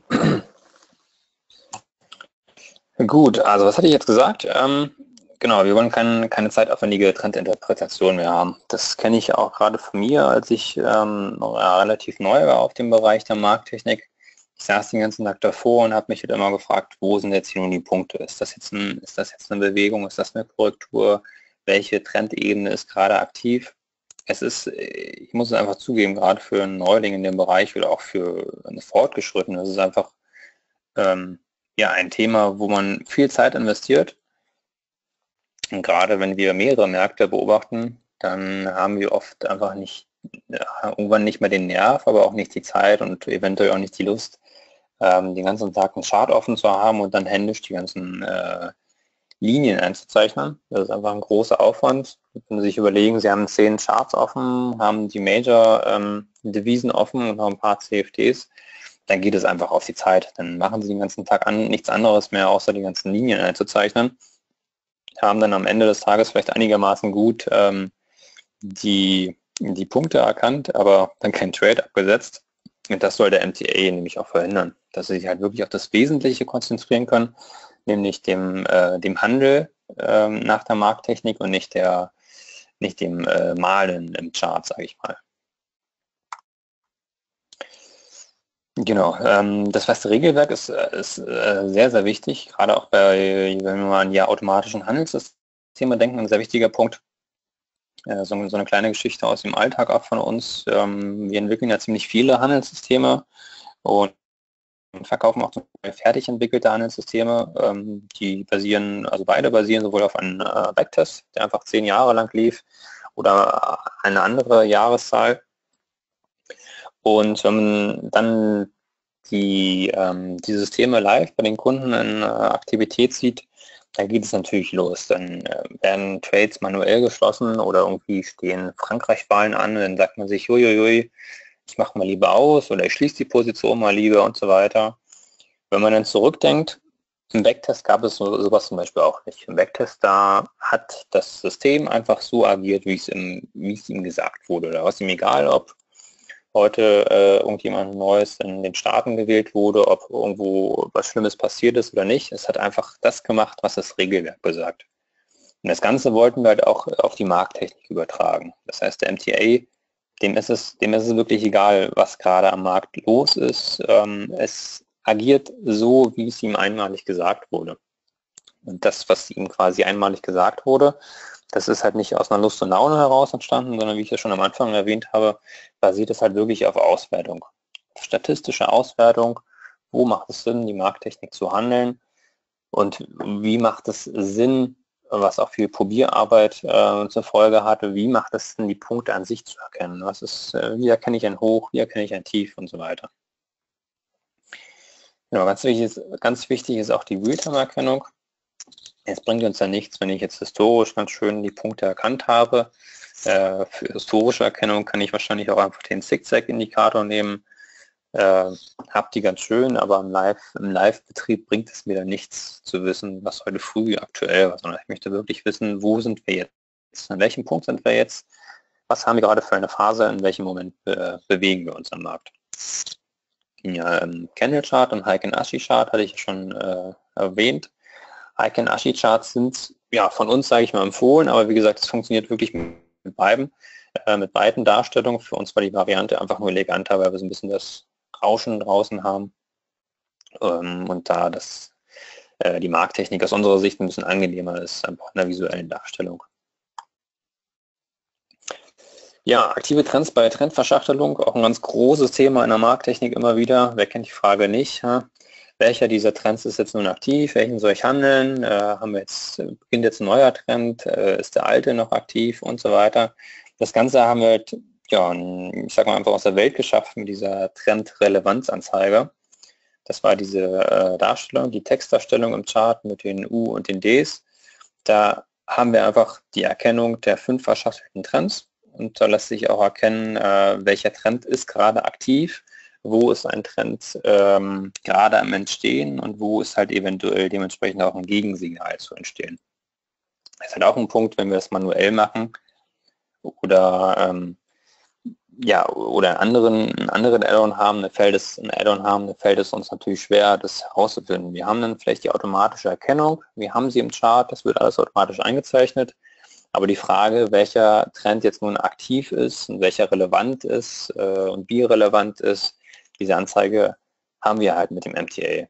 Gut, also was hatte ich jetzt gesagt? Genau, wir wollen keine zeitaufwendige Trendinterpretation mehr haben. Das kenne ich auch gerade von mir, als ich noch relativ neu war auf dem Bereich der Markttechnik. Ich saß den ganzen Tag davor und habe mich halt immer gefragt, wo sind jetzt hier nun die Punkte? Ist das jetzt eine Bewegung? Ist das eine Korrektur? Welche Trendebene ist gerade aktiv? Ich muss es einfach zugeben, gerade für einen Neuling in dem Bereich oder auch für eine Fortgeschrittene, das ist einfach ein Thema, wo man viel Zeit investiert. Und gerade wenn wir mehrere Märkte beobachten, dann haben wir oft einfach irgendwann nicht mehr den Nerv, aber auch nicht die Zeit und eventuell auch nicht die Lust, den ganzen Tag einen Chart offen zu haben und dann händisch die ganzen Linien einzuzeichnen. Das ist einfach ein großer Aufwand. Wenn Sie sich überlegen, Sie haben 10 Charts offen, haben die Major-Devisen offen und noch ein paar CFDs, dann geht es einfach auf die Zeit. Dann machen Sie den ganzen Tag nichts anderes mehr, außer die ganzen Linien einzuzeichnen. Haben dann am Ende des Tages vielleicht einigermaßen gut die Punkte erkannt, aber dann kein Trade abgesetzt. Und das soll der MTA nämlich auch verhindern, dass Sie sich halt wirklich auf das Wesentliche konzentrieren können, nämlich dem Handel nach der Markttechnik und nicht dem Malen im Chart, sage ich mal. Genau, das feste Regelwerk ist sehr, sehr wichtig, gerade auch wenn wir mal an die automatischen Handelssysteme denken, ein sehr wichtiger Punkt. So eine kleine Geschichte aus dem Alltag auch von uns. Wir entwickeln ja ziemlich viele Handelssysteme und verkaufen auch fertig entwickelte Handelssysteme. Beide basieren sowohl auf einem Backtest, der einfach 10 Jahre lang lief, oder eine andere Jahreszahl. Und wenn man dann die Systeme live bei den Kunden in Aktivität sieht, dann geht es natürlich los. Dann werden Trades manuell geschlossen oder irgendwie stehen Frankreich-Wahlen an und dann sagt man sich, uiuiui, ich mache mal lieber aus oder ich schließe die Position mal lieber und so weiter. Wenn man dann zurückdenkt, im Backtest gab es sowas zum Beispiel auch nicht. Im Backtest, da hat das System einfach so agiert, wie es ihm gesagt wurde. Da war es ihm egal, ob heute irgendjemand Neues in den Staaten gewählt wurde, ob irgendwo was Schlimmes passiert ist oder nicht. Es hat einfach das gemacht, was das Regelwerk besagt. Und das Ganze wollten wir halt auch auf die Markttechnik übertragen. Das heißt, der MTA dem ist es wirklich egal, was gerade am Markt los ist. Es agiert so, wie es ihm einmalig gesagt wurde. Und das, was ihm quasi einmalig gesagt wurde, das ist halt nicht aus einer Lust und Laune heraus entstanden, sondern wie ich ja schon am Anfang erwähnt habe, basiert es halt wirklich auf Auswertung. Statistische Auswertung, wo macht es Sinn, die Markttechnik zu handeln und wie macht es Sinn, was auch viel Probierarbeit zur Folge hatte, wie macht es Sinn, die Punkte an sich zu erkennen. Wie erkenne ich ein Hoch, wie erkenne ich ein Tief und so weiter. Genau, ganz wichtig ist auch die Realtime-Erkennung. Es bringt uns ja nichts, wenn ich jetzt historisch ganz schön die Punkte erkannt habe. Für historische Erkennung kann ich wahrscheinlich auch einfach den Zickzack-Indikator nehmen. Hab die ganz schön, aber im Live-Betrieb bringt es mir dann nichts zu wissen, was heute früh aktuell war, sondern ich möchte wirklich wissen, wo sind wir jetzt, an welchem Punkt sind wir jetzt, was haben wir gerade für eine Phase, in welchem Moment bewegen wir uns am Markt. Ja, Candle Chart und Heiken Ashi Chart hatte ich ja schon erwähnt. Heiken Ashi Charts sind ja von uns, sage ich mal, empfohlen, aber wie gesagt, es funktioniert wirklich mit beiden Darstellungen. Für uns war die Variante einfach nur eleganter, weil wir so ein bisschen das Rauschen draußen haben und da die Markttechnik aus unserer Sicht ein bisschen angenehmer ist, einfach in der visuellen Darstellung. Ja, aktive Trends bei Trendverschachtelung, auch ein ganz großes Thema in der Markttechnik immer wieder. Wer kennt die Frage nicht? Ja? Welcher dieser Trends ist jetzt nun aktiv? Welchen soll ich handeln? Beginnt jetzt ein neuer Trend? Ist der alte noch aktiv und so weiter? Das Ganze haben wir halt, ja, ich sag mal einfach aus der Welt geschafft mit dieser Trendrelevanzanzeige. Das war diese Darstellung, die Textdarstellung im Chart mit den U und den Ds. Da haben wir einfach die Erkennung der 5 verschachtelten Trends. Und da lässt sich auch erkennen, welcher Trend ist gerade aktiv, wo ist ein Trend gerade am Entstehen und wo ist halt eventuell dementsprechend auch ein Gegensignal zu entstehen. Das ist halt auch ein Punkt, wenn wir das manuell machen oder oder einen anderen Add-on haben, fällt es uns natürlich schwer, das herauszufinden. Wir haben dann vielleicht die automatische Erkennung, wir haben sie im Chart, das wird alles automatisch eingezeichnet. Aber die Frage, welcher Trend jetzt nun aktiv ist und welcher relevant ist und wie relevant ist, diese Anzeige haben wir halt mit dem MTA.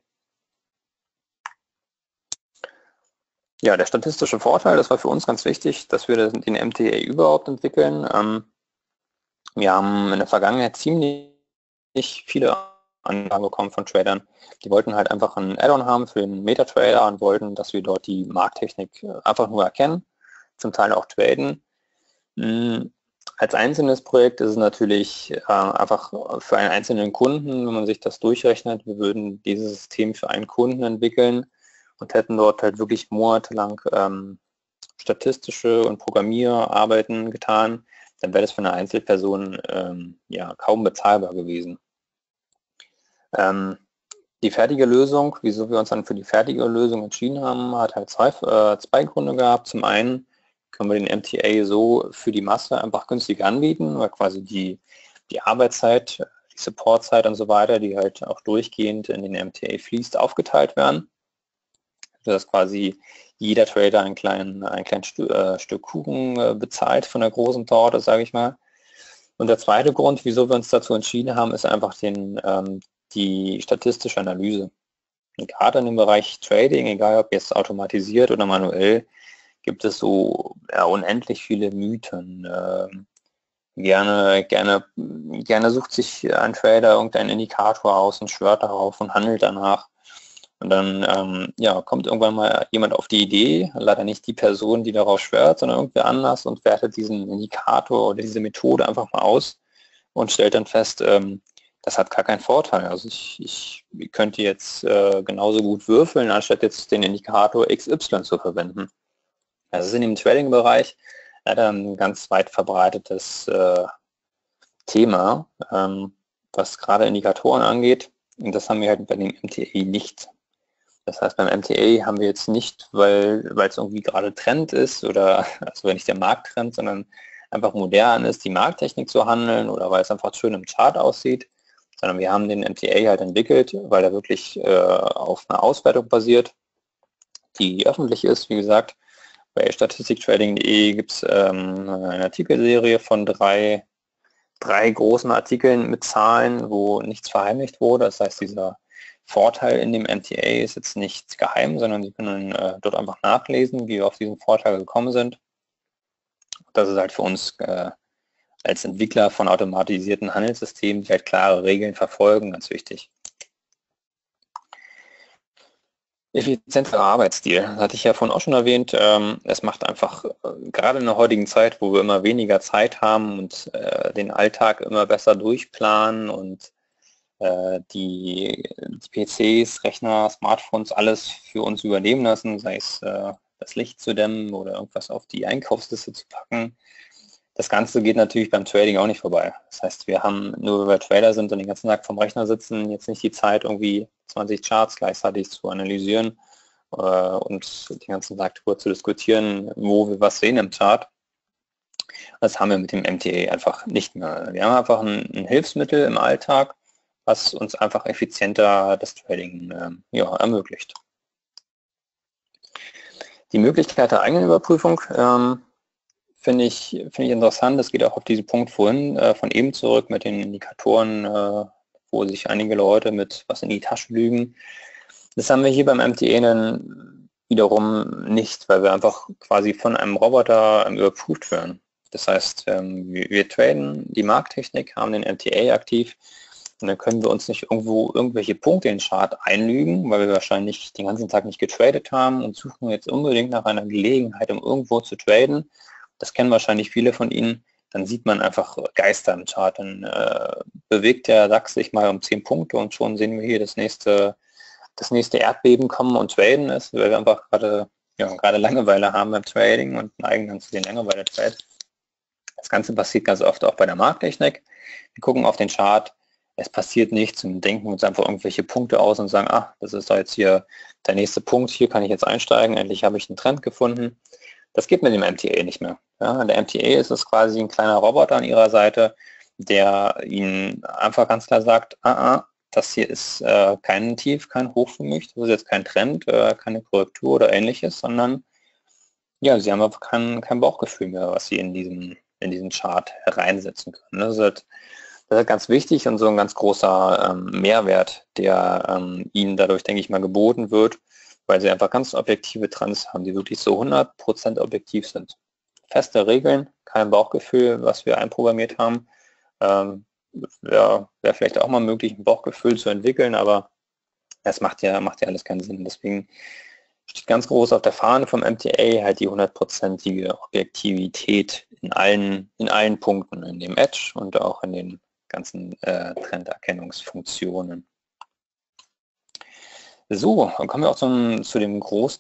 Ja, der statistische Vorteil, das war für uns ganz wichtig, dass wir den MTA überhaupt entwickeln. Wir haben in der Vergangenheit ziemlich viele Anfragen bekommen von Tradern. Die wollten halt einfach einen Add-on haben für den MetaTrader und wollten, dass wir dort die Markttechnik einfach nur erkennen, zum Teil auch traden. Als einzelnes Projekt ist es natürlich einfach für einen einzelnen Kunden, wenn man sich das durchrechnet, wir würden dieses System für einen Kunden entwickeln und hätten dort halt wirklich monatelang statistische und Programmierarbeiten getan, dann wäre das für eine Einzelperson kaum bezahlbar gewesen. Die fertige Lösung, wieso wir uns dann für die fertige Lösung entschieden haben, hat halt zwei Gründe gehabt. Zum einen können wir den MTA so für die Masse einfach günstig anbieten, weil quasi die Arbeitszeit, die Supportzeit und so weiter, die halt auch durchgehend in den MTA fließt, aufgeteilt werden. Dass quasi jeder Trader ein kleines Stück Kuchen bezahlt von der großen Torte, sage ich mal. Und der zweite Grund, wieso wir uns dazu entschieden haben, ist einfach die statistische Analyse. Und gerade in dem Bereich Trading, egal ob jetzt automatisiert oder manuell, gibt es so unendlich viele Mythen. Gerne sucht sich ein Trader irgendeinen Indikator aus und schwört darauf und handelt danach. Und dann kommt irgendwann mal jemand auf die Idee, leider nicht die Person, die darauf schwört, sondern irgendwer anders und wertet diesen Indikator oder diese Methode einfach mal aus und stellt dann fest, das hat gar keinen Vorteil. Also ich könnte jetzt genauso gut würfeln, anstatt jetzt den Indikator XY zu verwenden. Also es ist in dem Trading-Bereich leider ein ganz weit verbreitetes Thema, was gerade Indikatoren angeht. Und das haben wir halt bei dem MTA nicht. Das heißt, beim MTA haben wir jetzt nicht, weil es irgendwie gerade Trend ist oder also nicht der Markttrend, sondern einfach modern ist, die Markttechnik zu handeln oder weil es einfach schön im Chart aussieht, sondern wir haben den MTA halt entwickelt, weil er wirklich auf einer Auswertung basiert, die öffentlich ist. Wie gesagt, bei statistiktrading.de gibt es eine Artikelserie von 3 3 großen Artikeln mit Zahlen, wo nichts verheimlicht wurde. Das heißt, dieser Vorteil in dem MTA ist jetzt nicht geheim, sondern Sie können dort einfach nachlesen, wie wir auf diesen Vorteil gekommen sind. Das ist halt für uns als Entwickler von automatisierten Handelssystemen, die halt klare Regeln verfolgen, ganz wichtig. Effizienter Arbeitsstil, das hatte ich ja vorhin auch schon erwähnt. Es macht einfach, gerade in der heutigen Zeit, wo wir immer weniger Zeit haben und den Alltag immer besser durchplanen und die PCs, Rechner, Smartphones alles für uns übernehmen lassen, sei es das Licht zu dämmen oder irgendwas auf die Einkaufsliste zu packen. Das Ganze geht natürlich beim Trading auch nicht vorbei. Das heißt, wir haben, nur weil wir Trader sind und den ganzen Tag vom Rechner sitzen, jetzt nicht die Zeit, irgendwie 20 Charts gleichzeitig zu analysieren und den ganzen Tag darüber zu diskutieren, wo wir was sehen im Chart. Das haben wir mit dem MTA einfach nicht mehr. Wir haben einfach ein Hilfsmittel im Alltag, was uns einfach effizienter das Trading ermöglicht. Die Möglichkeit der eigenen Überprüfung finde ich interessant. Das geht auch auf diesen Punkt vorhin von eben zurück mit den Indikatoren, wo sich einige Leute mit was in die Tasche lügen. Das haben wir hier beim MTA dann wiederum nicht, weil wir einfach quasi von einem Roboter überprüft werden. Das heißt, wir traden die Markttechnik, haben den MTA aktiv und dann können wir uns nicht irgendwo irgendwelche Punkte in den Chart einlügen, weil wir wahrscheinlich den ganzen Tag nicht getradet haben und suchen jetzt unbedingt nach einer Gelegenheit, um irgendwo zu traden. Das kennen wahrscheinlich viele von Ihnen. Dann sieht man einfach Geister im Chart. Dann bewegt der DAX sich mal um 10 Punkte und schon sehen wir hier das nächste Erdbeben kommen und traden ist, weil wir einfach gerade Langeweile haben beim Trading und neigen dann zu den Langeweile-Trades. Das Ganze passiert ganz oft auch bei der Markttechnik. Wir gucken auf den Chart, es passiert nichts und denken uns einfach irgendwelche Punkte aus und sagen, das ist doch jetzt hier der nächste Punkt, hier kann ich jetzt einsteigen, endlich habe ich einen Trend gefunden. Das geht mit dem MTA nicht mehr. Ja, der MTA ist es quasi ein kleiner Roboter an Ihrer Seite, der Ihnen einfach ganz klar sagt, das hier ist kein Tief, kein Hoch für mich, das ist jetzt kein Trend, keine Korrektur oder ähnliches, sondern ja, Sie haben einfach kein Bauchgefühl mehr, was Sie in diesen Chart hereinsetzen können. Das ist ganz wichtig und so ein ganz großer Mehrwert, der Ihnen dadurch, denke ich mal, geboten wird, weil Sie einfach ganz objektive Trends haben, die wirklich so 100% objektiv sind. Feste Regeln, kein Bauchgefühl, was wir einprogrammiert haben. Wäre vielleicht auch mal möglich, ein Bauchgefühl zu entwickeln, aber das macht ja alles keinen Sinn. Deswegen steht ganz groß auf der Fahne vom MTA halt die 100%ige Objektivität in allen Punkten, in dem Edge und auch in den ganzen Trenderkennungsfunktionen. So, dann kommen wir auch zu der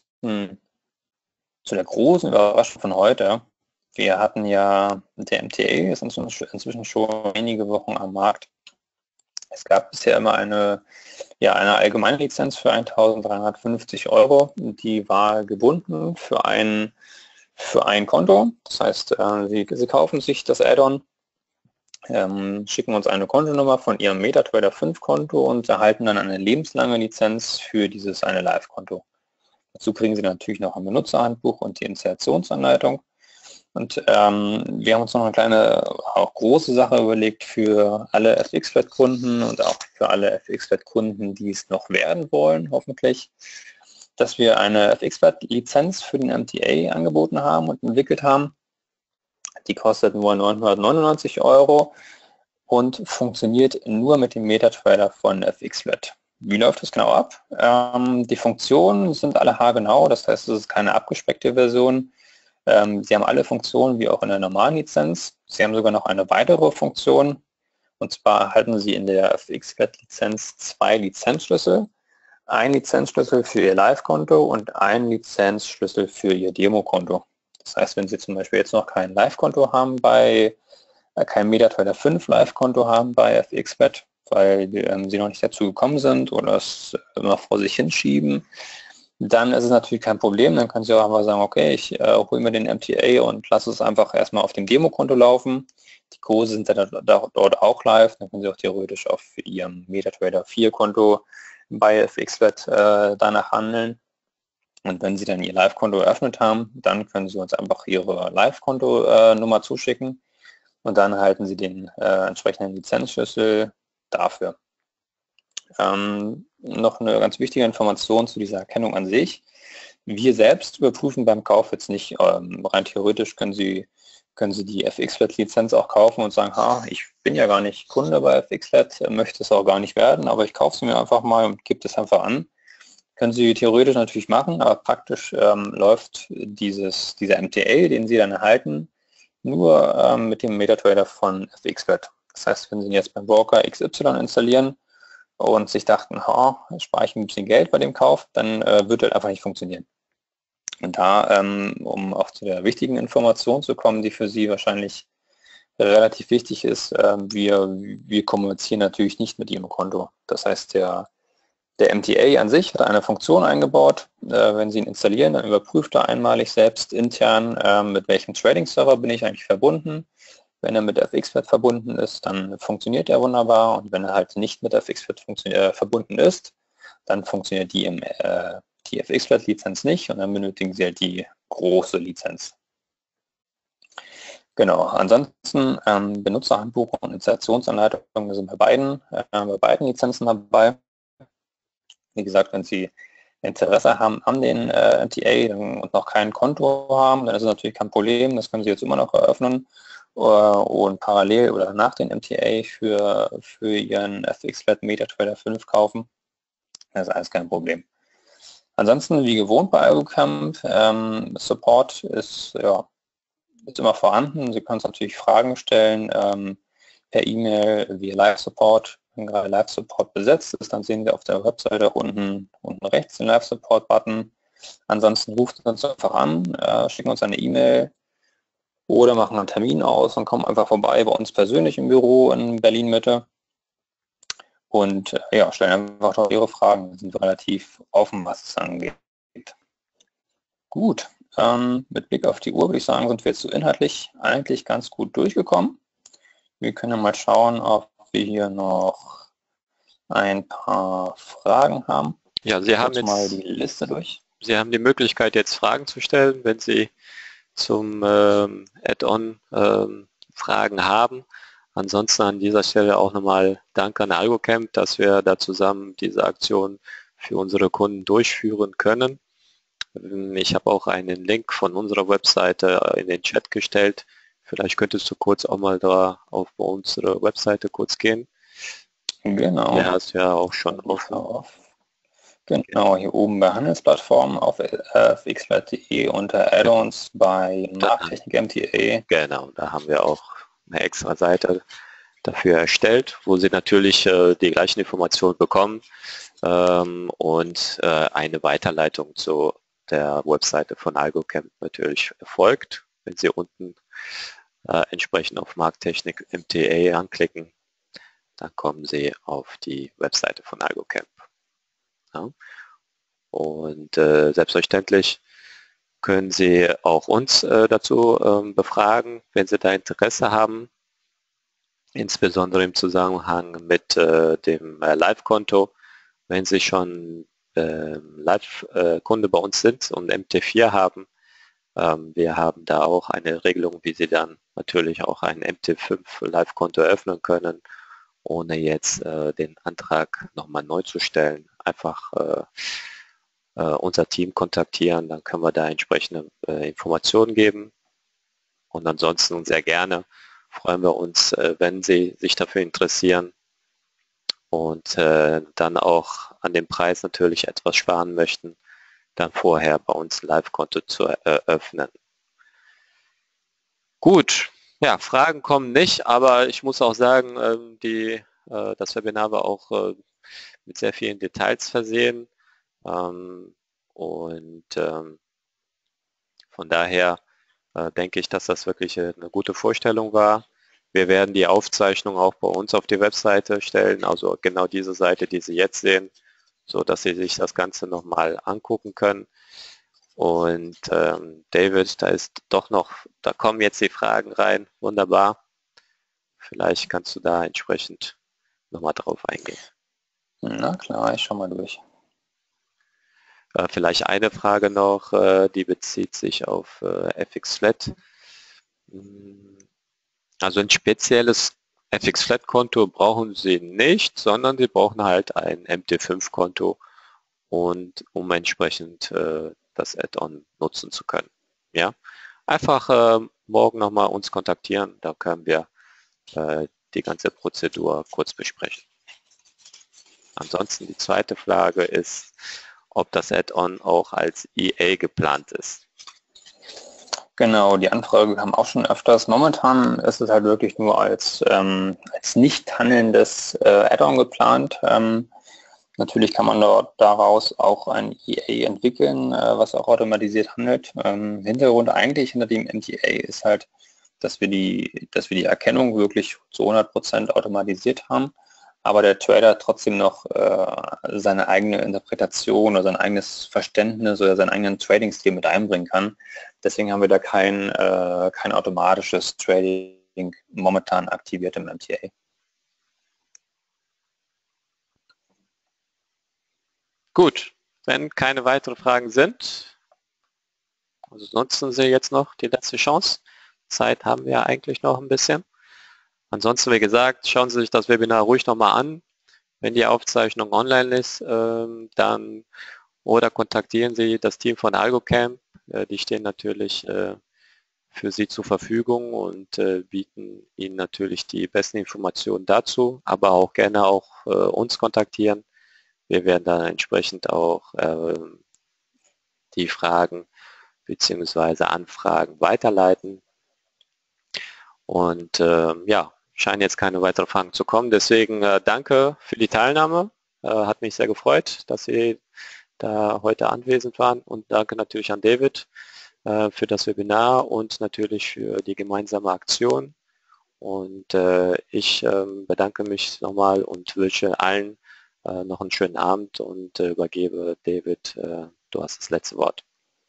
großen Überraschung von heute. Wir hatten ja, der MTA ist inzwischen schon einige Wochen am Markt. Es gab bisher immer eine Allgemeinlizenz für 1.350 €. Die war gebunden für ein Konto. Das heißt, Sie kaufen sich das Add-on, schicken uns eine Kontonummer von Ihrem MetaTrader 5 Konto und erhalten dann eine lebenslange Lizenz für dieses eine Live-Konto. Dazu kriegen Sie natürlich noch ein Benutzerhandbuch und die Installationsanleitung. Und wir haben uns noch eine kleine, auch große Sache überlegt für alle FXFAT-Kunden und auch für alle FXFAT-Kunden, die es noch werden wollen, hoffentlich, dass wir eine FXFAT-Lizenz für den MTA angeboten haben und entwickelt haben. Die kostet nur 999 € und funktioniert nur mit dem MetaTrader von FXFAT. Wie läuft das genau ab? Die Funktionen sind alle haargenau, das heißt, es ist keine abgespeckte Version. Sie haben alle Funktionen wie auch in der normalen Lizenz. Sie haben sogar noch eine weitere Funktion, und zwar erhalten Sie in der FXFAT-Lizenz 2 Lizenzschlüssel. Ein Lizenzschlüssel für Ihr Live-Konto und ein Lizenzschlüssel für Ihr Demo-Konto. Das heißt, wenn Sie zum Beispiel jetzt noch kein Live-Konto haben kein MetaTrader 5 Live-Konto haben bei FXFAT, weil Sie noch nicht dazu gekommen sind oder es immer vor sich hinschieben, dann ist es natürlich kein Problem. Dann können Sie auch einfach sagen, okay, ich hole mir den MTA und lasse es einfach erstmal auf dem Demokonto laufen. Die Kurse sind dann dort auch live. Dann können Sie auch theoretisch auf Ihrem MetaTrader 4 Konto bei FXFAT danach handeln. Und wenn Sie dann Ihr Live-Konto eröffnet haben, dann können Sie uns einfach Ihre Live-Konto-Nummer zuschicken. und dann erhalten Sie den entsprechenden Lizenzschlüssel dafür. Noch eine ganz wichtige Information zu dieser Erkennung an sich. Wir selbst überprüfen beim Kauf jetzt nicht, rein theoretisch können Sie die FXFlat-Lizenz auch kaufen und sagen, ich bin ja gar nicht Kunde bei FXFlat, möchte es auch gar nicht werden, aber ich kaufe sie mir einfach mal und gebe es einfach an. Können Sie theoretisch natürlich machen, aber praktisch läuft dieser MTA, den Sie dann erhalten, nur mit dem MetaTrader von FXFlat. Das heißt, wenn Sie ihn jetzt beim Broker XY installieren und sich dachten, spare ich ein bisschen Geld bei dem Kauf, dann wird das einfach nicht funktionieren. Und da, um auch zu der wichtigen Information zu kommen, die für Sie wahrscheinlich relativ wichtig ist, wir kommunizieren natürlich nicht mit Ihrem Konto. Das heißt, der MTA an sich hat eine Funktion eingebaut. Wenn Sie ihn installieren, dann überprüft er einmalig selbst intern, mit welchem Trading-Server bin ich eigentlich verbunden. Wenn er mit FXFlat verbunden ist, dann funktioniert er wunderbar. Und wenn er halt nicht mit FXFlat verbunden ist, dann funktioniert die FXFlat-Lizenz nicht und dann benötigen Sie halt die große Lizenz. Genau, ansonsten Benutzerhandbuch und Installationsanleitung sind bei beiden Lizenzen dabei. Wie gesagt, wenn Sie Interesse haben an den MTA und noch kein Konto haben, dann ist es natürlich kein Problem, das können Sie jetzt immer noch eröffnen und parallel oder nach den MTA für Ihren FXFlat MetaTrader 5 kaufen. Das ist alles kein Problem. Ansonsten, wie gewohnt bei AlgoCamp, Support ist immer vorhanden. Sie können uns natürlich Fragen stellen per E-Mail, via Live-Support. Wenn gerade Live-Support besetzt ist, dann sehen Sie auf der Webseite unten rechts den Live-Support-Button. Ansonsten ruft uns einfach an, schicken uns eine E-Mail oder machen einen Termin aus und kommen einfach vorbei bei uns persönlich im Büro in Berlin-Mitte. Und stellen einfach Ihre Fragen. Wir sind relativ offen, was es angeht. Gut, mit Blick auf die Uhr würde ich sagen, sind wir jetzt so inhaltlich eigentlich ganz gut durchgekommen. Wir können mal schauen, ob wir hier noch ein paar Fragen haben. Ja, Sie haben jetzt mal die Liste durch. Sie haben die Möglichkeit, jetzt Fragen zu stellen, wenn Sie zum Add-on Fragen haben. Ansonsten an dieser Stelle auch nochmal Dank an AlgoCamp, dass wir da zusammen diese Aktion für unsere Kunden durchführen können. Ich habe auch einen Link von unserer Webseite in den Chat gestellt. Vielleicht könntest du kurz auch mal da auf unsere Webseite kurz gehen. Genau. Ja, ist ja auch schon offen. Genau, hier oben bei Handelsplattformen auf fxflat.de unter Add-ons bei Markttechnik MTA. Genau, da haben wir auch eine extra Seite dafür erstellt, wo Sie natürlich die gleichen Informationen bekommen und eine Weiterleitung zu der Webseite von AlgoCamp natürlich erfolgt. Wenn Sie unten entsprechend auf Markttechnik MTA anklicken, dann kommen Sie auf die Webseite von AlgoCamp. Ja. Und selbstverständlich können Sie auch uns dazu befragen, wenn Sie da Interesse haben, insbesondere im Zusammenhang mit dem Live-Konto. Wenn Sie schon Live-Kunde bei uns sind und MT4 haben, wir haben da auch eine Regelung, wie Sie dann natürlich auch ein MT5 Live-Konto eröffnen können, ohne jetzt den Antrag nochmal neu zu stellen. Einfach unser Team kontaktieren, dann können wir da entsprechende Informationen geben. Und ansonsten sehr gerne freuen wir uns, wenn Sie sich dafür interessieren und dann auch an dem Preis natürlich etwas sparen möchten, dann vorher bei uns Live-Konto zu eröffnen. Gut, ja, Fragen kommen nicht, aber ich muss auch sagen, das Webinar war auch mit sehr vielen Details versehen. Von daher denke ich, dass das wirklich eine gute Vorstellung war. Wir werden die Aufzeichnung auch bei uns auf die Webseite stellen, also genau diese Seite, die Sie jetzt sehen, so dass Sie sich das Ganze nochmal angucken können. Und David, da kommen jetzt die Fragen rein. Wunderbar. Vielleicht kannst du da entsprechend nochmal drauf eingehen. Na klar, ich schau mal durch. Vielleicht eine Frage noch, die bezieht sich auf FXFlat. Also ein spezielles FX-Flat-Konto brauchen Sie nicht, sondern Sie brauchen halt ein MT5-Konto und um entsprechend das Add-on nutzen zu können. Ja, einfach morgen nochmal uns kontaktieren, da können wir die ganze Prozedur kurz besprechen. Ansonsten die zweite Frage ist, ob das Add-on auch als EA geplant ist. Genau, die Anfrage kam auch schon öfters. Momentan ist es halt wirklich nur als nicht handelndes Add-on geplant. Natürlich kann man daraus auch ein EA entwickeln, was auch automatisiert handelt. Hintergrund eigentlich hinter dem MTA ist halt, dass wir die Erkennung wirklich zu 100% automatisiert haben, aber der Trader trotzdem noch seine eigene Interpretation oder sein eigenes Verständnis oder seinen eigenen Trading-Stil mit einbringen kann. Deswegen haben wir da kein automatisches Trading momentan aktiviert im MTA. Gut, wenn keine weiteren Fragen sind, also nutzen Sie jetzt noch die letzte Chance. Zeit haben wir eigentlich noch ein bisschen. Ansonsten, wie gesagt, schauen Sie sich das Webinar ruhig nochmal an. Wenn die Aufzeichnung online ist, dann oder kontaktieren Sie das Team von AlgoCamp. Die stehen natürlich für Sie zur Verfügung und bieten Ihnen natürlich die besten Informationen dazu, aber auch gerne auch uns kontaktieren. Wir werden dann entsprechend auch die Fragen bzw. Anfragen weiterleiten. Und ja, scheinen jetzt keine weiteren Fragen zu kommen. Deswegen danke für die Teilnahme. Hat mich sehr gefreut, dass Sie da heute anwesend waren. Und danke natürlich an David für das Webinar und natürlich für die gemeinsame Aktion. Und ich bedanke mich nochmal und wünsche allen noch einen schönen Abend und übergebe David, du hast das letzte Wort.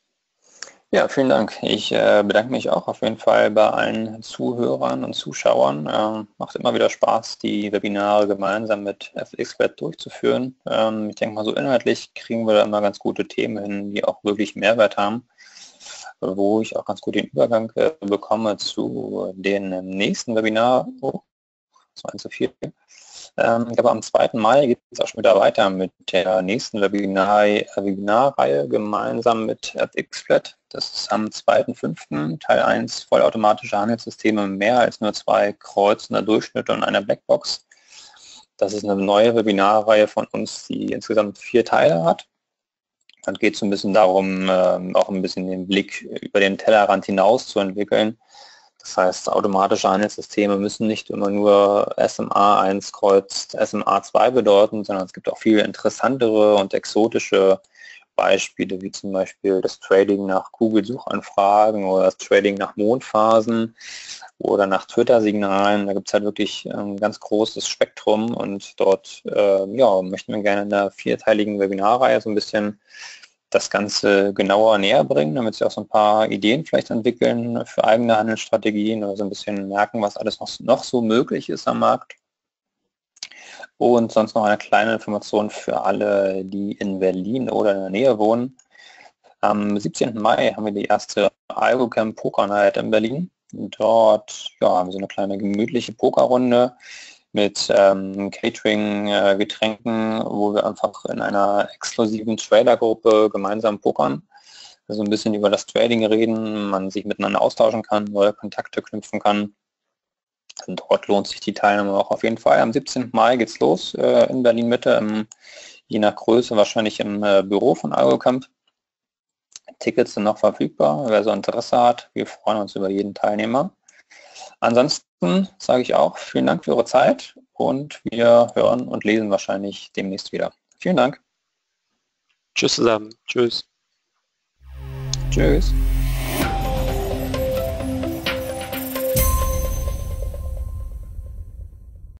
Ja, vielen Dank. Ich bedanke mich auch auf jeden Fall bei allen Zuhörern und Zuschauern. Macht immer wieder Spaß, die Webinare gemeinsam mit FXFlat durchzuführen. Ich denke mal, so inhaltlich kriegen wir da immer ganz gute Themen hin, die auch wirklich Mehrwert haben, wo ich auch ganz gut den Übergang bekomme zu den nächsten Webinar. Oh, das war zu viel. Aber am 2. Mai geht es auch schon wieder weiter mit der nächsten Webinarreihe gemeinsam mit FXFlat. Das ist am 2.5. Teil 1 vollautomatische Handelssysteme, mehr als nur 2 kreuzender Durchschnitte und einer Blackbox. Das ist eine neue Webinarreihe von uns, die insgesamt 4 Teile hat. Dann geht es ein bisschen darum, auch ein bisschen den Blick über den Tellerrand hinaus zu entwickeln. Das heißt, automatische Handelssysteme müssen nicht immer nur SMA 1 kreuzt SMA 2 bedeuten, sondern es gibt auch viel interessantere und exotische Beispiele, wie zum Beispiel das Trading nach Google-Suchanfragen oder das Trading nach Mondphasen oder nach Twitter-Signalen. Da gibt es halt wirklich ein ganz großes Spektrum und dort ja, möchten wir gerne in der 4-teiligen Webinarreihe so ein bisschen das Ganze genauer näher bringen, damit Sie auch so ein paar Ideen vielleicht entwickeln für eigene Handelsstrategien oder so ein bisschen merken, was alles noch so möglich ist am Markt. Und sonst noch eine kleine Information für alle, die in Berlin oder in der Nähe wohnen. Am 17. Mai haben wir die erste AlgoCamp Poker Night in Berlin. Dort ja, haben wir so eine kleine gemütliche Pokerrunde mit Catering, Getränken, wo wir einfach in einer exklusiven Trader-Gruppe gemeinsam pokern. Also ein bisschen über das Trading reden, man sich miteinander austauschen kann, neue Kontakte knüpfen kann. Und dort lohnt sich die Teilnahme auch auf jeden Fall. Am 17. Mai geht's los in Berlin-Mitte, je nach Größe wahrscheinlich im Büro von AlgoCamp. Tickets sind noch verfügbar, wer so Interesse hat. Wir freuen uns über jeden Teilnehmer. Ansonsten sage ich auch vielen Dank für Ihre Zeit und wir hören und lesen wahrscheinlich demnächst wieder. Vielen Dank. Tschüss zusammen. Tschüss. Tschüss.